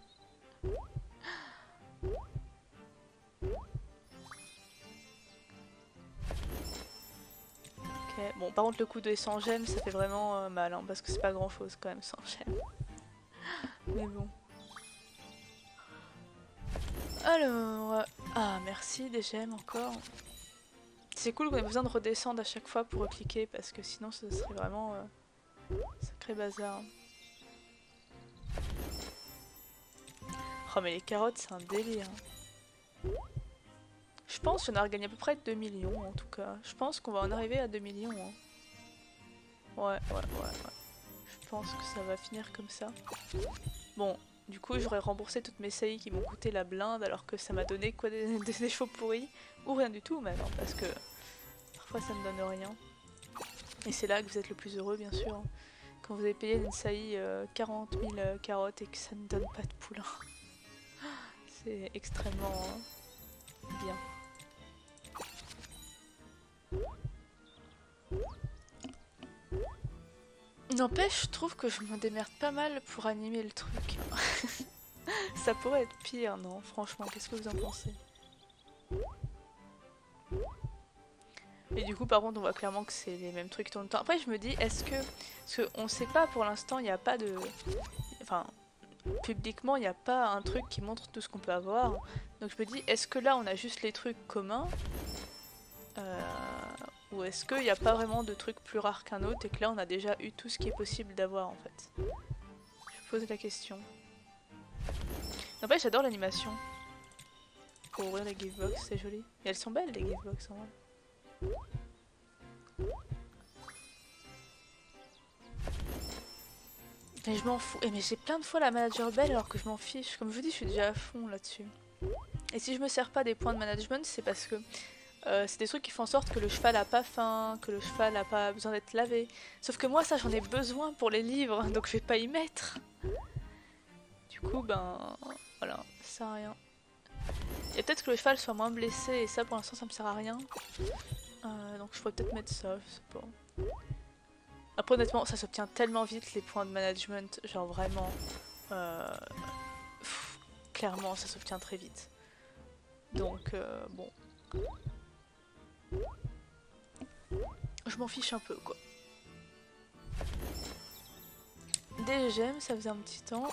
ok, bon par contre le coup de cent gemmes ça fait vraiment euh, mal, hein, parce que c'est pas grand chose quand même cent gemmes. Mais bon. Alors... Ah merci des gemmes encore. C'est cool qu'on ait besoin de redescendre à chaque fois pour recliquer, parce que sinon ce serait vraiment euh, sacré bazar. Oh mais les carottes c'est un délire. Je pense qu'on a regagné à peu près deux millions en tout cas. Je pense qu'on va en arriver à deux millions. Hein. Ouais, ouais, ouais, ouais. Je pense que ça va finir comme ça. Bon, du coup j'aurais remboursé toutes mes saillies qui m'ont coûté la blinde alors que ça m'a donné quoi des, des chevaux pourris. Ou rien du tout même, hein, parce que parfois ça me donne rien. Et c'est là que vous êtes le plus heureux bien sûr. quand vous avez payé l'Insaï euh, quarante mille euh, carottes et que ça ne donne pas de poulain. C'est extrêmement euh, bien. N'empêche, je trouve que je me démerde pas mal pour animer le truc. Ça pourrait être pire, non? Franchement, qu'est-ce que vous en pensez? Et du coup, par contre, on voit clairement que c'est les mêmes trucs tout le temps. Après, je me dis, est-ce que... Parce qu'on sait pas, pour l'instant, il n'y a pas de... Enfin, publiquement, il n'y a pas un truc qui montre tout ce qu'on peut avoir. Donc je me dis, est-ce que là, on a juste les trucs communs euh... Ou est-ce qu'il n'y a pas vraiment de trucs plus rares qu'un autre et que là, on a déjà eu tout ce qui est possible d'avoir, en fait? Je pose la question. N'empêche, j'adore l'animation. Pour ouvrir les giftbox, c'est joli. Et elles sont belles, les giftbox, en vrai. Mais je m'en fous. Et mais j'ai plein de fois la manager belle alors que je m'en fiche. Comme je vous dis, je suis déjà à fond là-dessus. Et si je me sers pas des points de management, c'est parce que euh, c'est des trucs qui font en sorte que le cheval a pas faim, que le cheval a pas besoin d'être lavé. Sauf que moi, ça, j'en ai besoin pour les livres, donc je vais pas y mettre. Du coup, ben voilà, ça sert à rien. Et peut-être que le cheval soit moins blessé, et ça pour l'instant ça me sert à rien. Euh, donc je pourrais peut-être mettre ça, je sais pas. Après honnêtement, ça s'obtient tellement vite les points de management, genre vraiment... Euh, pff, clairement ça s'obtient très vite. Donc euh, bon... Je m'en fiche un peu quoi. Des gemmes, ça faisait un petit temps.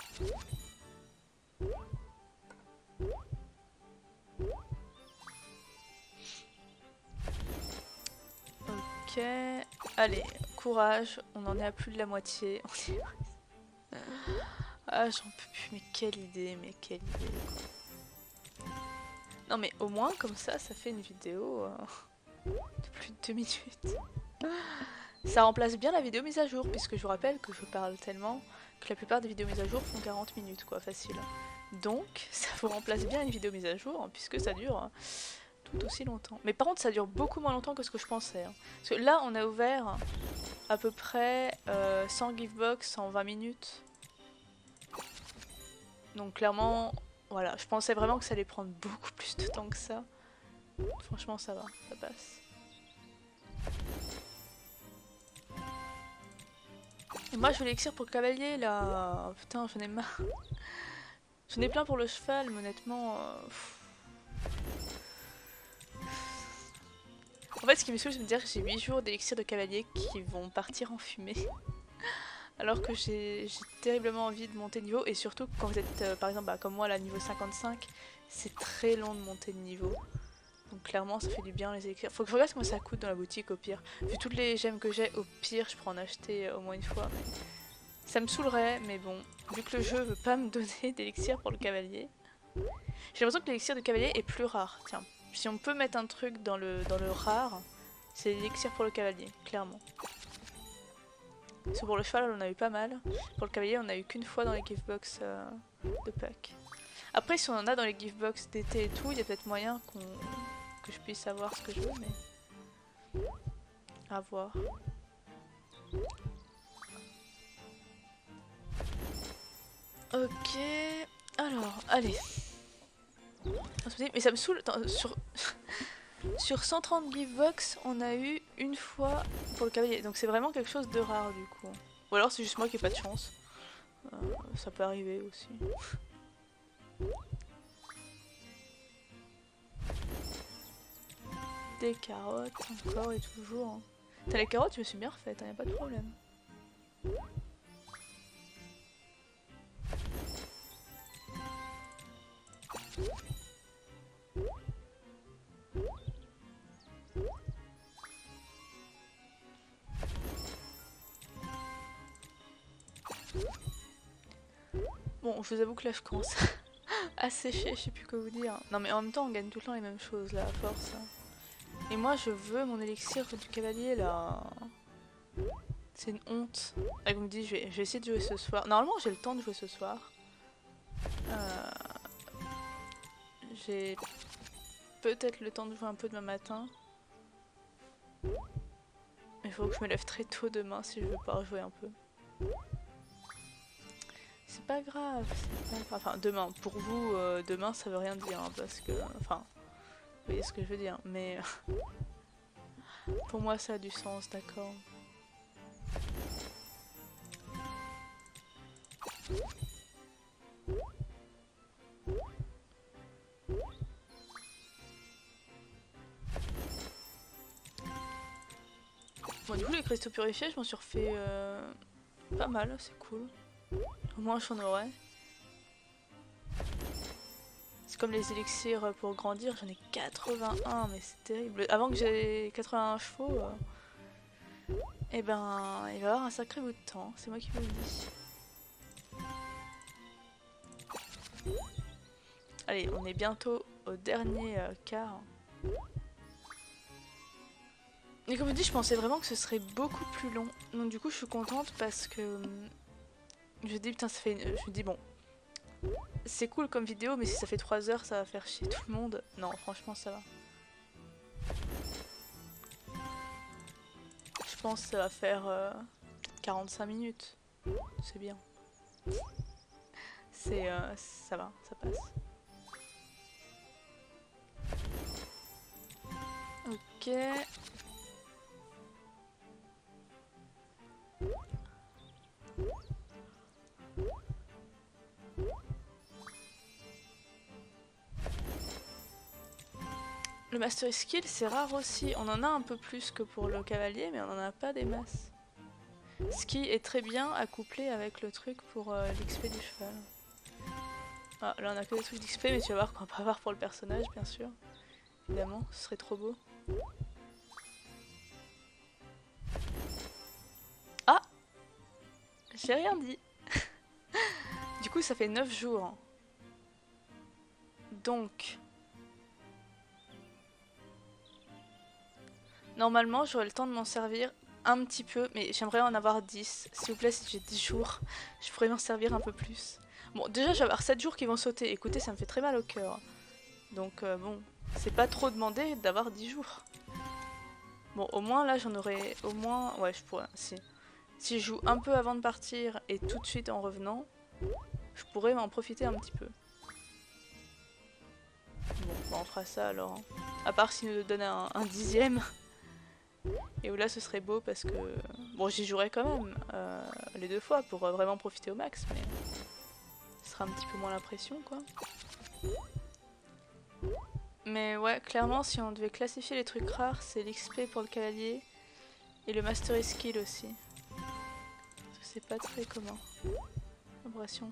Ok, allez, courage, on en est à plus de la moitié. Ah, j'en peux plus, mais quelle idée, mais quelle idée quoi. Non mais au moins comme ça, ça fait une vidéo euh, de plus de deux minutes. Ça remplace bien la vidéo mise à jour, puisque je vous rappelle que je parle tellement que la plupart des vidéos mises à jour font quarante minutes quoi, facile. Donc ça vous remplace bien une vidéo mise à jour, puisque ça dure tout aussi longtemps. Mais par contre ça dure beaucoup moins longtemps que ce que je pensais. Hein. Parce que là on a ouvert à peu près euh, cent giftbox en vingt minutes. Donc clairement, voilà, je pensais vraiment que ça allait prendre beaucoup plus de temps que ça. Franchement ça va, ça passe. Et moi je veux l'élixir pour le cavalier là. Putain j'en ai marre. J'en ai plein pour le cheval mais honnêtement... Euh... En fait ce qui me saoule c'est de me dire que j'ai huit jours d'élixir de cavalier qui vont partir en fumée. Alors que j'ai terriblement envie de monter de niveau. Et surtout quand vous êtes euh, par exemple bah, comme moi là niveau cinquante-cinq, c'est très long de monter de niveau. Donc clairement ça fait du bien les éléxirs. Faut que je regarde comment ça coûte dans la boutique au pire. Vu toutes les gemmes que j'ai, au pire je pourrais en acheter au moins une fois. Mais... ça me saoulerait, mais bon, vu que le jeu veut pas me donner d'élixir pour le cavalier. J'ai l'impression que l'élixir de cavalier est plus rare. Tiens, si on peut mettre un truc dans le, dans le rare, c'est l'élixir pour le cavalier, clairement. Parce que pour le cheval on a eu pas mal. Pour le cavalier on a eu qu'une fois dans les giftbox euh, de Pâques. Après si on en a dans les giftbox d'été et tout, il y a peut-être moyen qu'on... que je puisse savoir ce que je veux, mais... à voir. Ok... Alors, allez. Mais ça me saoule... Attends, sur... sur cent trente giftbox, on a eu une fois pour le cavalier. Donc c'est vraiment quelque chose de rare du coup. Ou alors c'est juste moi qui ai pas de chance. Euh, ça peut arriver aussi. Des carottes, encore et toujours. Hein. T'as les carottes, je me suis bien refaite, hein, y a pas de problème. Bon, je vous avoue que là je commence à sécher, je sais plus quoi vous dire. Non mais en même temps on gagne tout le temps les mêmes choses là, à force. Et moi je veux mon élixir du cavalier là. C'est une honte. Et vous me dites je vais, je vais essayer de jouer ce soir. Normalement j'ai le temps de jouer ce soir. Euh, j'ai peut-être le temps de jouer un peu demain matin. Il faut que je me lève très tôt demain si je veux pouvoir jouer un peu. C'est pas grave, c'est pas grave. Enfin, demain, pour vous, euh, demain ça veut rien dire, hein, parce que... Enfin, vous voyez ce que je veux dire, mais... pour moi ça a du sens, d'accord. Bon, du coup, les cristaux purifiés, je m'en suis refait euh, pas mal, c'est cool. Au moins, j'en aurai. C'est comme les élixirs pour grandir, j'en ai quatre-vingt-un, mais c'est terrible. Avant que j'ai quatre-vingt-un chevaux, euh, eh ben, il va y avoir un sacré bout de temps, c'est moi qui vous le dis. Allez, on est bientôt au dernier euh, quart. Et comme je dis, je pensais vraiment que ce serait beaucoup plus long. Donc du coup, je suis contente parce que... Je me dis, putain, ça fait... Une... Je me dis, bon... C'est cool comme vidéo, mais si ça fait trois heures, ça va faire chier tout le monde. Non, franchement, ça va. Je pense que ça va faire euh, quarante-cinq minutes. C'est bien. C'est... Euh, ça va, ça passe. Ok... Le Mastery Skill, c'est rare aussi. On en a un peu plus que pour le cavalier, mais on en a pas des masses. Ce qui est très bien accoupler avec le truc pour euh, l'X P du cheval. Ah, là on a que des trucs d'X P, mais tu vas voir qu'on va pas avoir pour le personnage, bien sûr. Évidemment, ce serait trop beau. Ah! J'ai rien dit. Du coup, ça fait neuf jours. Donc... Normalement, j'aurai le temps de m'en servir un petit peu, mais j'aimerais en avoir dix. S'il vous plaît, si j'ai dix jours, je pourrais m'en servir un peu plus. Bon, déjà, je vais avoir sept jours qui vont sauter. Écoutez, ça me fait très mal au cœur. Donc, euh, bon, c'est pas trop demandé d'avoir dix jours. Bon, au moins, là, j'en aurais... Au moins... Ouais, je pourrais... Si. si je joue un peu avant de partir et tout de suite en revenant, je pourrais m'en profiter un petit peu. Bon, bah on fera ça alors. Hein. À part s'il nous donne un, un dixième. Et où là ce serait beau parce que... Bon, j'y jouerai quand même euh, les deux fois pour vraiment profiter au max, mais... Ce sera un petit peu moins la pression, quoi. Mais ouais, clairement, si on devait classifier les trucs rares, c'est l'X P pour le cavalier et le Mastery Skill aussi. Parce que c'est pas très commun. Impression.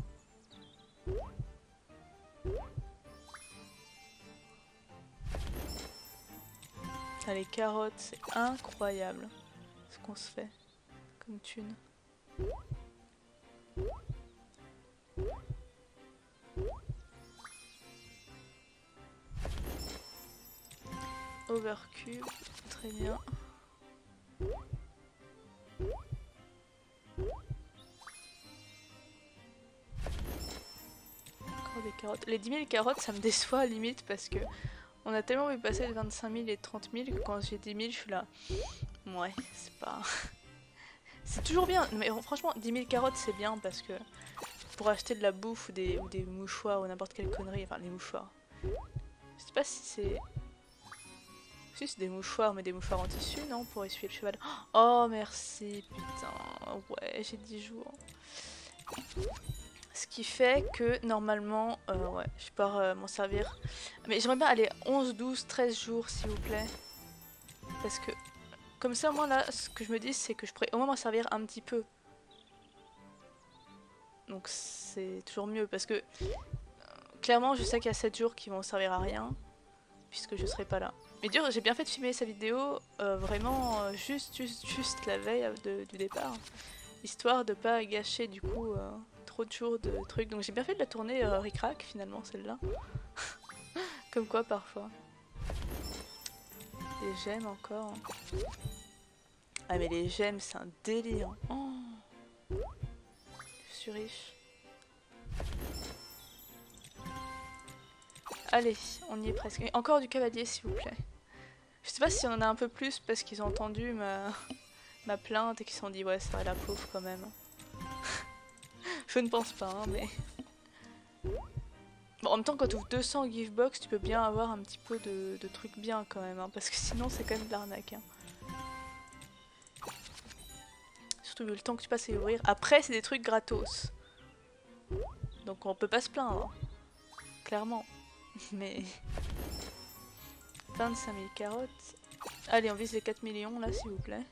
Ah, les carottes, c'est incroyable ce qu'on se fait comme thune. Overcube, très bien. Encore des carottes. Les dix mille carottes, ça me déçoit à la limite parce que on a tellement vu passer de vingt-cinq mille et trente mille que quand j'ai dix mille, je suis là. Ouais, c'est pas... c'est toujours bien, mais franchement, dix mille carottes, c'est bien parce que pour acheter de la bouffe ou des, ou des mouchoirs ou n'importe quelle connerie, enfin les mouchoirs. Je sais pas si c'est... Si c'est des mouchoirs, mais des mouchoirs en tissu, non? Pour essuyer le cheval. Oh, merci, putain. Ouais, j'ai dix jours. Ce qui fait que, normalement, euh, ouais, je pars euh, m'en servir. Mais j'aimerais bien aller onze, douze, treize jours, s'il vous plaît. Parce que, comme ça, moi, là, ce que je me dis, c'est que je pourrais au moins m'en servir un petit peu. Donc, c'est toujours mieux. Parce que, euh, clairement, je sais qu'il y a sept jours qui vont servir à rien. Puisque je serai pas là. Mais dur, j'ai bien fait de filmer sa vidéo euh, vraiment euh, juste, juste, juste la veille de, du départ. Histoire de pas gâcher du coup euh, trop de jours de trucs. Donc j'ai bien fait de la tourner euh, ric-rac finalement celle-là. Comme quoi parfois. Les gemmes encore. Ah mais les gemmes c'est un délire. Oh. Je suis riche. Allez, on y est presque. Encore du cavalier s'il vous plaît. Je sais pas si on en a un peu plus parce qu'ils ont entendu ma, ma plainte et qui se sont dit ouais c'est vrai la pauvre quand même. Je ne pense pas hein, mais... Bon, en même temps quand tu ouvres deux cents giftbox tu peux bien avoir un petit peu de, de trucs bien quand même hein, parce que sinon c'est quand même de l'arnaque. Hein. Surtout vu le temps que tu passes à ouvrir. Après c'est des trucs gratos. Donc on peut pas se plaindre. Clairement. Mais... vingt-cinq mille carottes. Allez on vise les quatre millions là s'il vous plaît.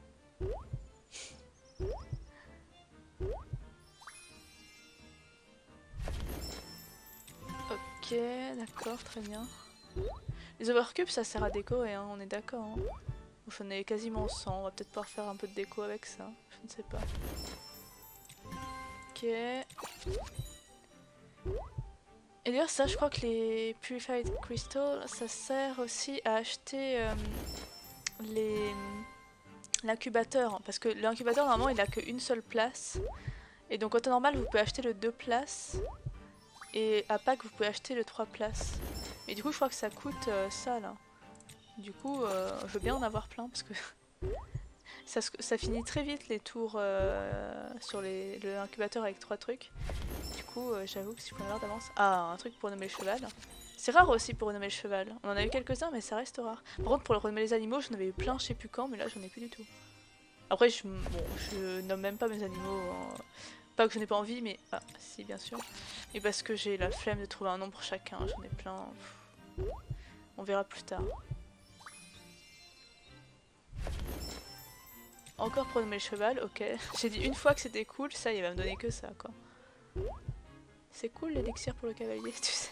Ok, d'accord, très bien. Les overcubes ça sert à décorer, hein, on est d'accord. Hein. J'en ai quasiment cent, on va peut-être pouvoir faire un peu de déco avec ça, je ne sais pas. Ok. Et d'ailleurs ça je crois que les Purified Crystal ça sert aussi à acheter euh, les l'incubateur. Parce que l'incubateur normalement il a qu'une seule place. Et donc en temps normal vous pouvez acheter le deux places. Et à pack vous pouvez acheter le trois places. Mais du coup je crois que ça coûte euh, ça là. Du coup euh, je veux bien en avoir plein parce que ça, ça finit très vite les tours euh, sur l'incubateur avec trois trucs. Du coup euh, j'avoue que si je peux en avoir d'avance... Ah un truc pour nommer le cheval. C'est rare aussi pour renommer le cheval. On en a eu quelques-uns mais ça reste rare. Par contre pour le renommer les animaux j'en avais eu plein je sais plus quand mais là j'en ai plus du tout. Après je, bon, je nomme même pas mes animaux. Hein. Pas que je n'ai pas envie mais... Ah si bien sûr. Et parce que j'ai la flemme de trouver un nom pour chacun. J'en ai plein. On verra plus tard. Encore pour nommer le cheval, ok. J'ai dit une fois que c'était cool, ça il va me donner que ça quoi. C'est cool l'élixir pour le cavalier, tu sais.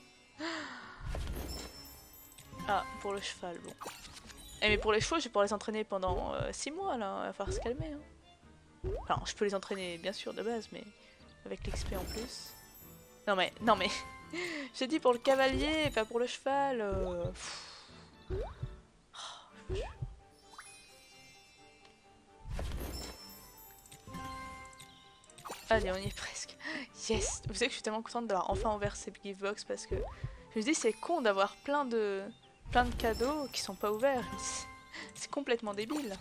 Ah, pour le cheval, bon. Eh mais pour les chevaux, je vais pouvoir les entraîner pendant six euh, mois là, il va falloir se calmer. Hein. Enfin, je peux les entraîner bien sûr de base, mais avec l'X P en plus. Non mais, non mais, j'ai dit pour le cavalier, pas pour le cheval. Euh... Oh, Allez, on y est presque. Yes! Vous savez que je suis tellement contente d'avoir enfin ouvert ces giftbox parce que je me dis c'est con d'avoir plein de plein de cadeaux qui sont pas ouverts. C'est complètement débile.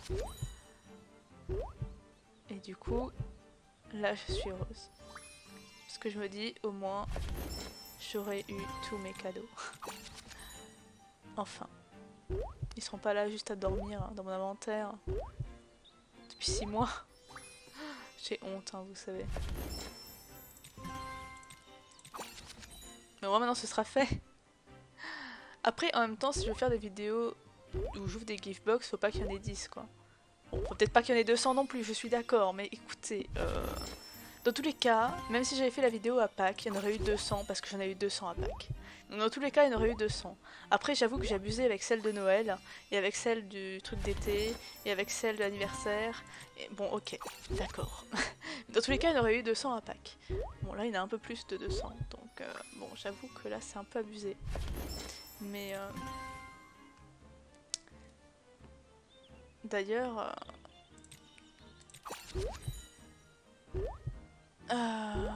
Et du coup, là je suis heureuse. Parce que je me dis au moins j'aurais eu tous mes cadeaux. Enfin. Ils seront pas là juste à dormir hein, dans mon inventaire. Depuis six mois. J'ai honte, hein, vous savez. Mais moi maintenant ce sera fait. Après en même temps si je veux faire des vidéos où j'ouvre des giftbox, faut pas qu'il y en ait dix quoi. Bon, faut peut-être pas qu'il y en ait deux cents non plus, je suis d'accord, mais écoutez, euh... dans tous les cas, même si j'avais fait la vidéo à Pâques, il y en aurait eu deux cents parce que j'en ai eu deux cents à Pâques. Donc dans tous les cas, il y en aurait eu deux cents. Après, j'avoue que j'ai abusé avec celle de Noël, et avec celle du truc d'été, et avec celle de l'anniversaire. Et bon, ok, d'accord. Dans tous les cas, il y en aurait eu deux cents à Pâques. Bon, là, il y en a un peu plus de deux cents, donc euh, bon, j'avoue que là, c'est un peu abusé. Mais... Euh... D'ailleurs... Euh... Euh...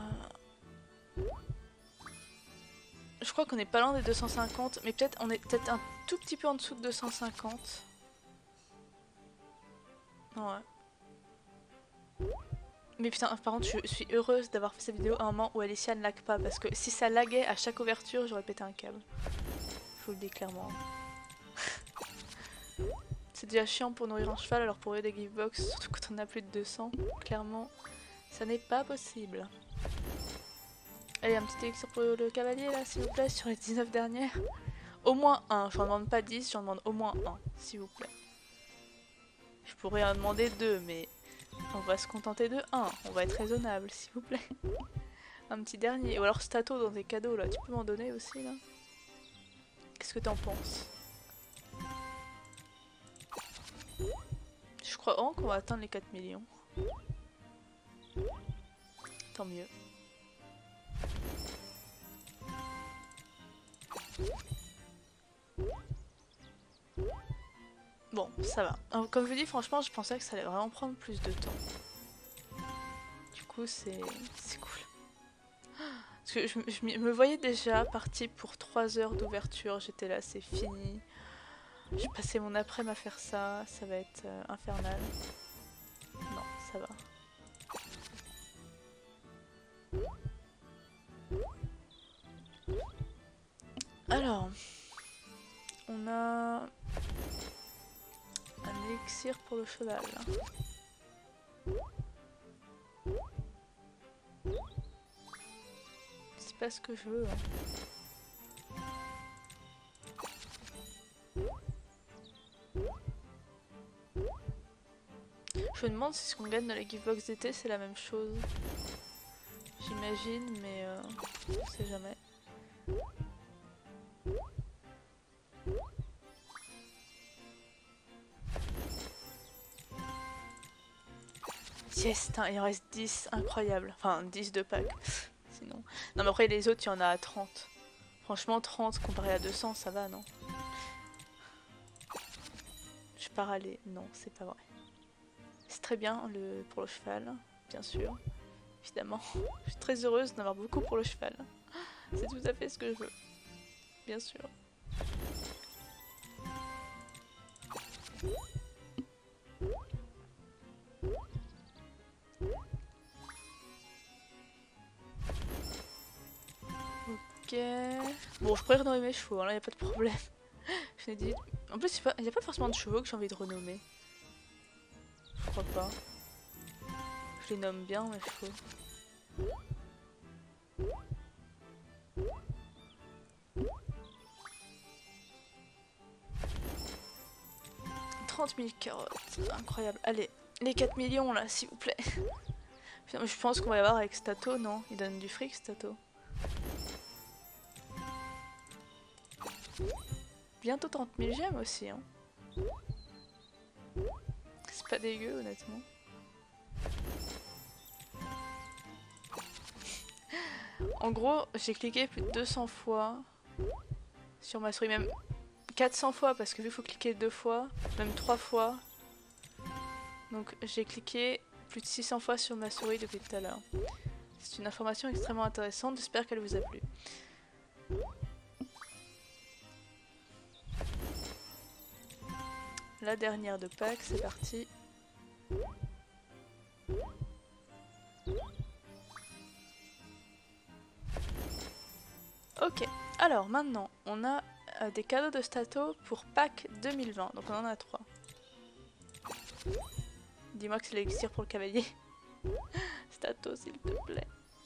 Je crois qu'on est pas loin des deux cent cinquante, mais peut-être on est peut-être un tout petit peu en dessous de deux cent cinquante. Ouais. Mais putain, par contre, je suis heureuse d'avoir fait cette vidéo à un moment où Alicia ne lag pas, parce que si ça laguait à chaque ouverture, j'aurais pété un câble. Je vous le dis clairement. C'est déjà chiant pour nourrir un cheval, alors pour eux des giftbox, surtout quand on a plus de deux cents, clairement, ça n'est pas possible. Allez, un petit élixir pour le cavalier là, s'il vous plaît, sur les dix-neuf dernières. Au moins un, j'en demande pas dix, j'en demande au moins un, s'il vous plaît. Je pourrais en demander deux, mais on va se contenter de un, on va être raisonnable, s'il vous plaît. Un petit dernier, ou alors Stato dans tes cadeaux là, tu peux m'en donner aussi là? Qu'est-ce que t'en penses? Je crois vraiment qu'on va atteindre les quatre millions. Tant mieux. Bon, ça va. Alors, comme je vous dis, franchement, je pensais que ça allait vraiment prendre plus de temps. Du coup, c'est cool. Parce que je, je me voyais déjà partie pour trois heures d'ouverture. J'étais là, c'est fini. J'ai passé mon après-midi à faire ça. Ça va être euh, infernal. ça va. Alors, on a un élixir pour le cheval. C'est pas ce que je veux. Hein. Je me demande si ce qu'on gagne dans les Givebox d'été c'est la même chose. J'imagine, mais euh, on sait jamais. Yes, tain, il en reste dix, incroyable. Enfin, dix de pack. Sinon. Non, mais après les autres, il y en a à trente. Franchement, trente comparé à deux cents, ça va, non? Je pars aller. Non, c'est pas vrai. C'est très bien le... pour le cheval, bien sûr. Évidemment. Je suis très heureuse d'en avoir beaucoup pour le cheval. C'est tout à fait ce que je veux. Bien sûr. Ok. Bon, je pourrais renommer mes chevaux, là, y a pas de problème. Je l'ai dit. En plus, il n'y a pas forcément de chevaux que j'ai envie de renommer. Je crois pas. Je les nomme bien, mes chevaux. trente mille carottes, incroyable. Allez, les quatre millions là, s'il vous plaît. Je pense qu'on va y avoir avec Stato, non? Il donne du fric, Stato. Bientôt trente mille gemmes aussi, hein. C'est pas dégueu, honnêtement. En gros, j'ai cliqué plus de deux cents fois sur ma souris, même quatre cents fois parce que vu qu'il faut cliquer deux fois, même trois fois. Donc j'ai cliqué plus de six cents fois sur ma souris depuis tout à l'heure. C'est une information extrêmement intéressante, j'espère qu'elle vous a plu. La dernière de Pâques, c'est parti. Ok, alors maintenant, on a euh, des cadeaux de Stato pour Pâques deux mille vingt, donc on en a trois. Dis-moi que c'est l'élixir pour le cavalier. Stato, s'il te plaît.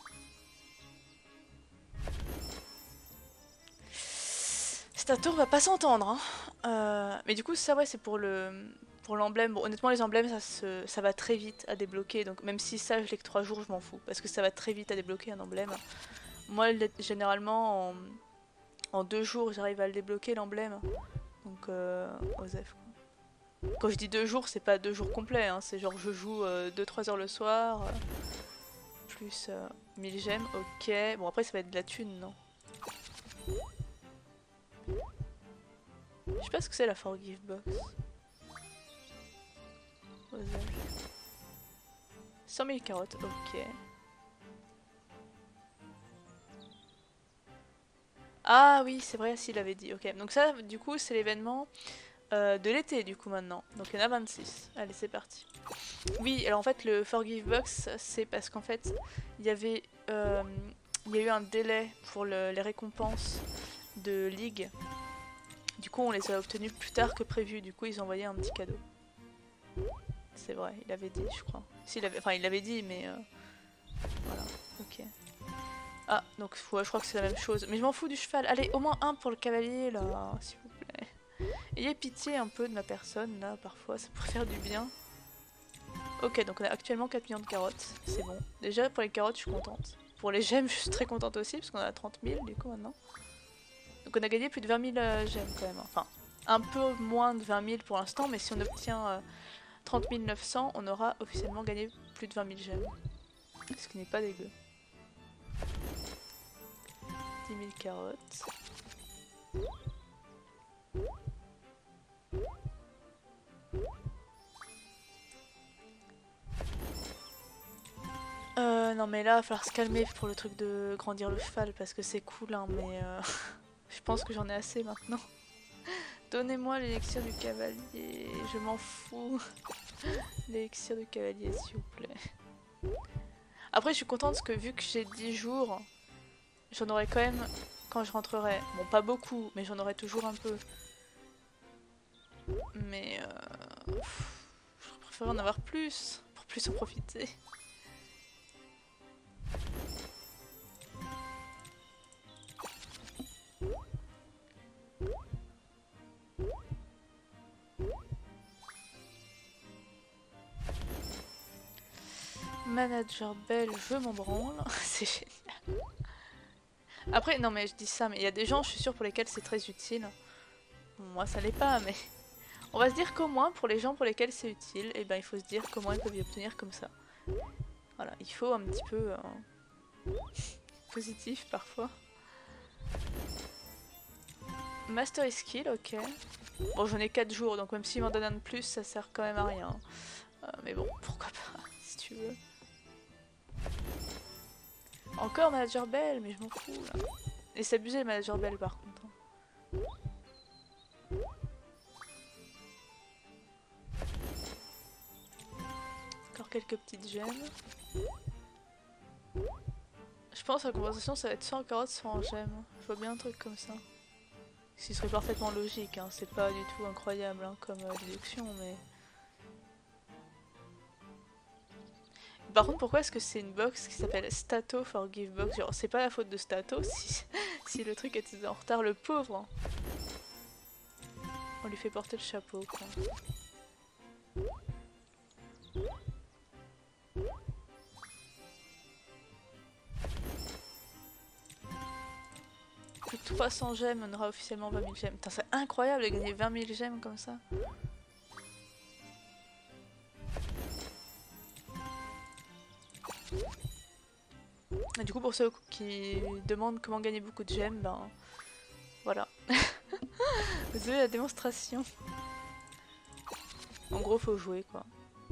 Stato, on va pas s'entendre. Hein. Euh, mais du coup, ça, ouais, c'est pour le pour l'emblème. Bon, honnêtement, les emblèmes, ça, se, ça va très vite à débloquer. Donc, même si ça, je l'ai que trois jours, je m'en fous. Parce que ça va très vite à débloquer un emblème. Moi, généralement, en, en deux jours, j'arrive à le débloquer, l'emblème. Donc, euh, Osef. Quand je dis deux jours, c'est pas deux jours complets. Hein. C'est genre, je joue euh, deux trois heures le soir. Euh, plus euh, mille gemmes, ok. Bon, après, ça va être de la thune, non? Je sais pas ce que c'est la Forgive Box. cent mille carottes, ok. Ah oui, c'est vrai, s'il avait dit, ok. Donc ça, du coup, c'est l'événement euh, de l'été, du coup, maintenant. Donc il y en a vingt-six. Allez, c'est parti. Oui, alors en fait, le Forgive Box, c'est parce qu'en fait, il y avait... Euh, il y a eu un délai pour le, les récompenses de Ligue. Du coup, on les a obtenus plus tard que prévu. Du coup, ils ont envoyé un petit cadeau. C'est vrai, il avait dit, je crois. Si, il avait... Enfin, il l'avait dit, mais... Euh... Voilà, ok. Ah, donc ouais, je crois que c'est la même chose. Mais je m'en fous du cheval. Allez, au moins un pour le cavalier, là, s'il vous plaît. Ayez pitié un peu de ma personne, là, parfois, ça pourrait faire du bien. Ok, donc on a actuellement quatre millions de carottes. C'est bon. Déjà, pour les carottes, je suis contente. Pour les gemmes, je suis très contente aussi, parce qu'on a trente mille, du coup, maintenant. Donc on a gagné plus de vingt mille euh, gemmes, quand même. Enfin, un peu moins de vingt mille pour l'instant, mais si on obtient euh, trente mille neuf cents, on aura officiellement gagné plus de vingt mille gemmes. Ce qui n'est pas dégueu. dix mille carottes. Euh, non mais là, il va falloir se calmer pour le truc de grandir le cheval parce que c'est cool, hein, mais euh, je pense que j'en ai assez maintenant. donnez-moi l'élixir du cavalier. Je m'en fous. L'élixir du cavalier, s'il vous plaît. Après, je suis contente parce que vu que j'ai dix jours, j'en aurai quand même quand je rentrerai. Bon, pas beaucoup, mais j'en aurai toujours un peu. Mais euh, je préfère en avoir plus, pour plus en profiter. Manager Bell, je m'en branle. C'est génial. Après, non mais je dis ça, mais il y a des gens, je suis sûre, pour lesquels c'est très utile. Bon, moi ça l'est pas, mais... On va se dire qu'au moins, pour les gens pour lesquels c'est utile, et eh ben il faut se dire comment ils peuvent y obtenir comme ça. Voilà, il faut un petit peu... Euh, positif parfois. Mastery Skill, ok. Bon, j'en ai quatre jours, donc même s'il m'en donne un de plus, ça sert quand même à rien. Euh, mais bon, pourquoi pas, si tu veux. Encore Manager Bell, mais je m'en fous là. Et c'est abusé le Manager Bell par contre. Encore quelques petites gemmes. Je pense que la conversation ça va être soit en carottes, soit en gemmes. Je vois bien un truc comme ça. Ce qui serait parfaitement logique, hein. C'est pas du tout incroyable hein, comme euh, déduction, mais... Par contre, pourquoi est-ce que c'est une box qui s'appelle Stato Forgive Box? Genre, c'est pas la faute de Stato si, si le truc était en retard, le pauvre. On lui fait porter le chapeau, quoi. Plus de trois cents gemmes, on aura officiellement vingt mille gemmes. Putain, c'est incroyable de gagner vingt mille gemmes comme ça. Et du coup, pour ceux qui demandent comment gagner beaucoup de gemmes, ben voilà. Vous avez la démonstration. En gros, faut jouer quoi.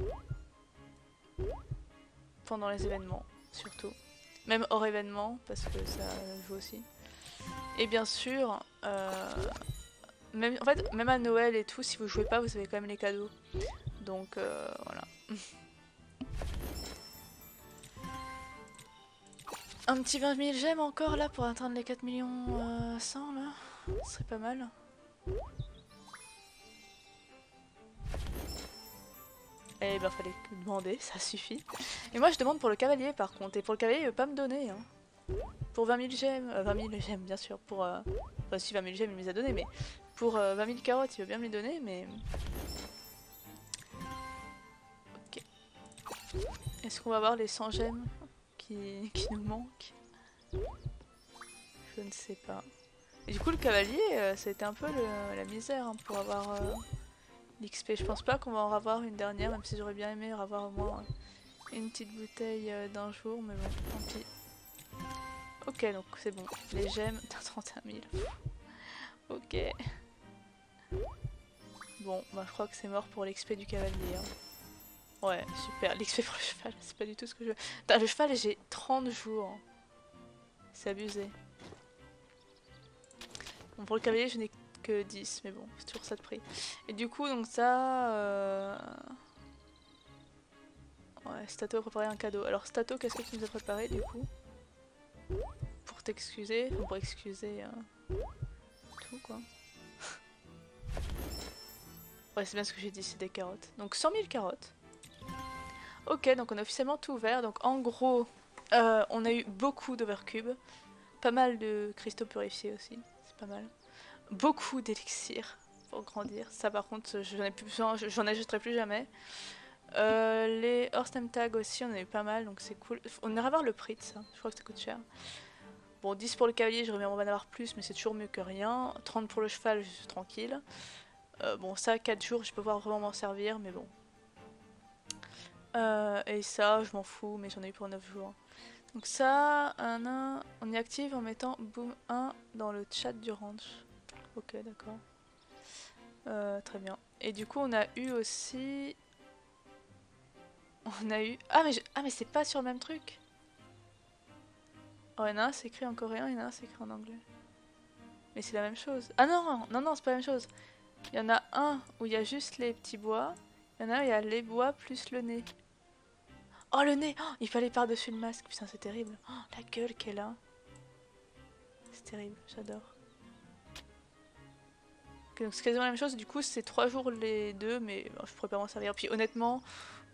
Pendant les événements, surtout. Même hors événement, parce que ça joue aussi. Et bien sûr, euh, même, en fait, même à Noël et tout, si vous jouez pas, vous avez quand même les cadeaux. Donc euh, voilà. Un petit vingt mille gemmes encore là pour atteindre les quatre millions cent là, ce serait pas mal. Eh ben fallait demander, ça suffit. Et moi je demande pour le cavalier par contre, et pour le cavalier il veut pas me donner. Hein. Pour vingt mille gemmes, euh, vingt mille gemmes bien sûr, pour... Euh... Enfin si vingt mille gemmes il me les a donné, mais pour euh, vingt mille carottes il veut bien me les donner, mais... Ok. Est-ce qu'on va avoir les cent gemmes qui, qui nous manquent? Je ne sais pas. Et du coup le cavalier, euh, ça a été un peu le, la misère hein, pour avoir euh, l'X P. Je pense pas qu'on va en avoir une dernière, même si j'aurais bien aimé avoir au moins une petite bouteille euh, d'un jour, mais bon, tant pis. Ok, donc c'est bon. Les gemmes, trente et un mille. Ok. Bon, bah je crois que c'est mort pour l'X P du cavalier. Hein. Ouais, super. L'X P pour le cheval, c'est pas du tout ce que je veux. Putain, le cheval, j'ai trente jours. C'est abusé. Bon, pour le cavalier, je n'ai que dix, mais bon, c'est toujours ça de prix. Et du coup, donc ça... Euh... Ouais, Stato a préparé un cadeau. Alors Stato, qu'est-ce que tu nous as préparé du coup? Pour t'excuser, enfin pour excuser euh... tout quoi. Ouais, c'est bien ce que j'ai dit, c'est des carottes. Donc cent mille carottes. Ok, donc on a officiellement tout ouvert. Donc en gros, euh, on a eu beaucoup d'overcube. Pas mal de cristaux purifiés aussi, c'est pas mal. Beaucoup d'élixirs pour grandir. Ça par contre, j'en ai plus besoin, j'en achèterai plus jamais. Euh, les horse name tag aussi, on en a eu pas mal, donc c'est cool. On ira voir le prix de ça, je crois que ça coûte cher. Bon, dix pour le cavalier, j'aurais bien en avoir plus, mais c'est toujours mieux que rien. trente pour le cheval, je suis tranquille. Euh, bon, ça, quatre jours, je peux pouvoir vraiment m'en servir, mais bon. Euh, et ça, je m'en fous, mais j'en ai eu pour neuf jours. Donc ça, un, un, on y active en mettant boom un dans le chat du ranch. Ok, d'accord. Euh, très bien. Et du coup, on a eu aussi... On a eu... Ah, mais, je... ah, mais c'est pas sur le même truc. Oh, il y en a un, c'est écrit en coréen, il y en a un, c'est écrit en anglais. Mais c'est la même chose. Ah non, non, non, c'est pas la même chose. Il y en a un où il y a juste les petits bois. Il y en a un où il y a les bois plus le nez. Oh le nez, oh, il fallait par-dessus le masque. Putain c'est terrible. Oh, la gueule qu'elle a. C'est terrible, j'adore. Okay, donc c'est quasiment la même chose. Du coup c'est trois jours les deux. Mais bon, je pourrais pas m'en servir. Puis honnêtement...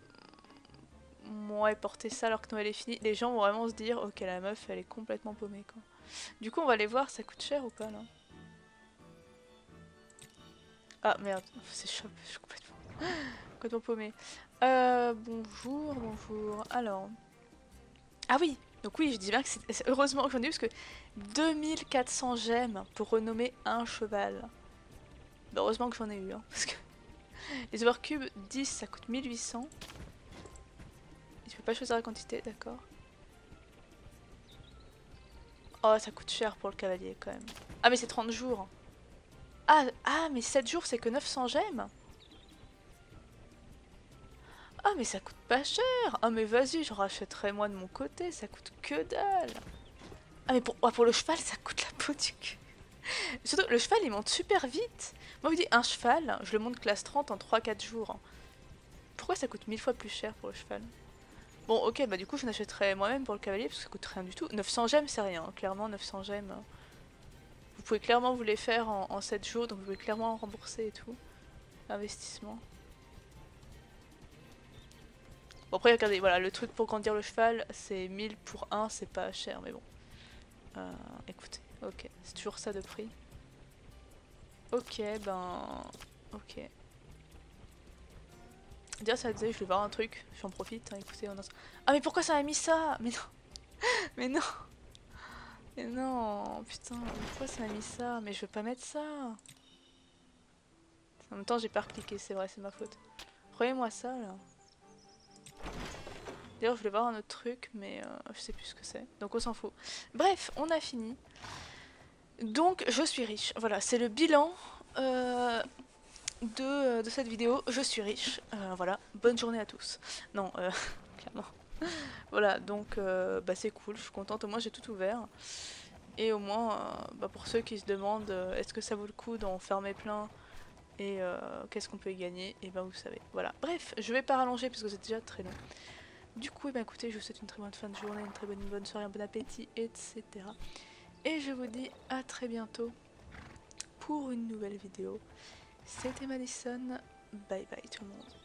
Moi, porter ça alors que Noël est fini, les gens vont vraiment se dire ok la meuf elle est complètement paumée quoi. Du coup on va aller voir, ça coûte cher ou pas là? Ah merde, c'est chaud, je suis complètement, complètement paumée. Euh, bonjour, bonjour, alors... Ah oui, donc oui je dis bien que c'est... Heureusement que j'en ai eu parce que deux mille quatre cents gemmes pour renommer un cheval. Bah, heureusement que j'en ai eu hein, parce que... Les overcubes dix ça coûte mille huit cents. Tu peux pas choisir la quantité, d'accord. Oh, ça coûte cher pour le cavalier quand même. Ah, mais c'est trente jours. Ah, ah, mais sept jours, c'est que neuf cents gemmes. Ah, mais ça coûte pas cher. Ah, mais vas-y, j'en rachèterai moi de mon côté. Ça coûte que dalle. Ah, mais pour, oh, pour le cheval, ça coûte la peau du cul. Surtout, le cheval, il monte super vite. Moi, je vous dis, un cheval, je le monte classe trente en trois quatre jours. Pourquoi ça coûte mille fois plus cher pour le cheval? Bon, ok, bah du coup, je n'achèterai moi-même pour le cavalier parce que ça coûte rien du tout. neuf cents gemmes, c'est rien. Hein. Clairement, neuf cents gemmes. Vous pouvez clairement vous les faire en, en sept jours, donc vous pouvez clairement rembourser et tout. Investissement. Bon, après, regardez, voilà, le truc pour grandir le cheval, c'est mille pour un, c'est pas cher, mais bon. Euh, écoutez, ok, c'est toujours ça de prix. Ok, ben... Ok. Déjà, ça disait, je vais voir un truc, j'en profite, hein, écoutez. On a... Ah, mais pourquoi ça m'a mis ça? Mais non. Mais non. Mais non, putain, pourquoi ça m'a mis ça? Mais je veux pas mettre ça. En même temps, j'ai pas recliqué, c'est vrai, c'est ma faute. Revoyez-moi ça, là. D'ailleurs, je voulais voir un autre truc, mais euh, je sais plus ce que c'est. Donc, on s'en fout. Bref, on a fini. Donc, je suis riche. Voilà, c'est le bilan euh, de, de cette vidéo. Je suis riche. Euh, voilà, bonne journée à tous. Non, euh, clairement. Voilà, donc, euh, bah, c'est cool. Je suis contente. Au moins, j'ai tout ouvert. Et au moins, euh, bah, pour ceux qui se demandent euh, est-ce que ça vaut le coup d'en fermer plein et euh, qu'est-ce qu'on peut y gagner, et ben vous savez. Voilà. Bref, je vais pas rallonger parce que c'est déjà très long. Du coup, et ben écoutez, je vous souhaite une très bonne fin de journée, une très bonne, une bonne soirée, un bon appétit, et cetera. Et je vous dis à très bientôt pour une nouvelle vidéo. C'était Madison. Bye bye tout le monde.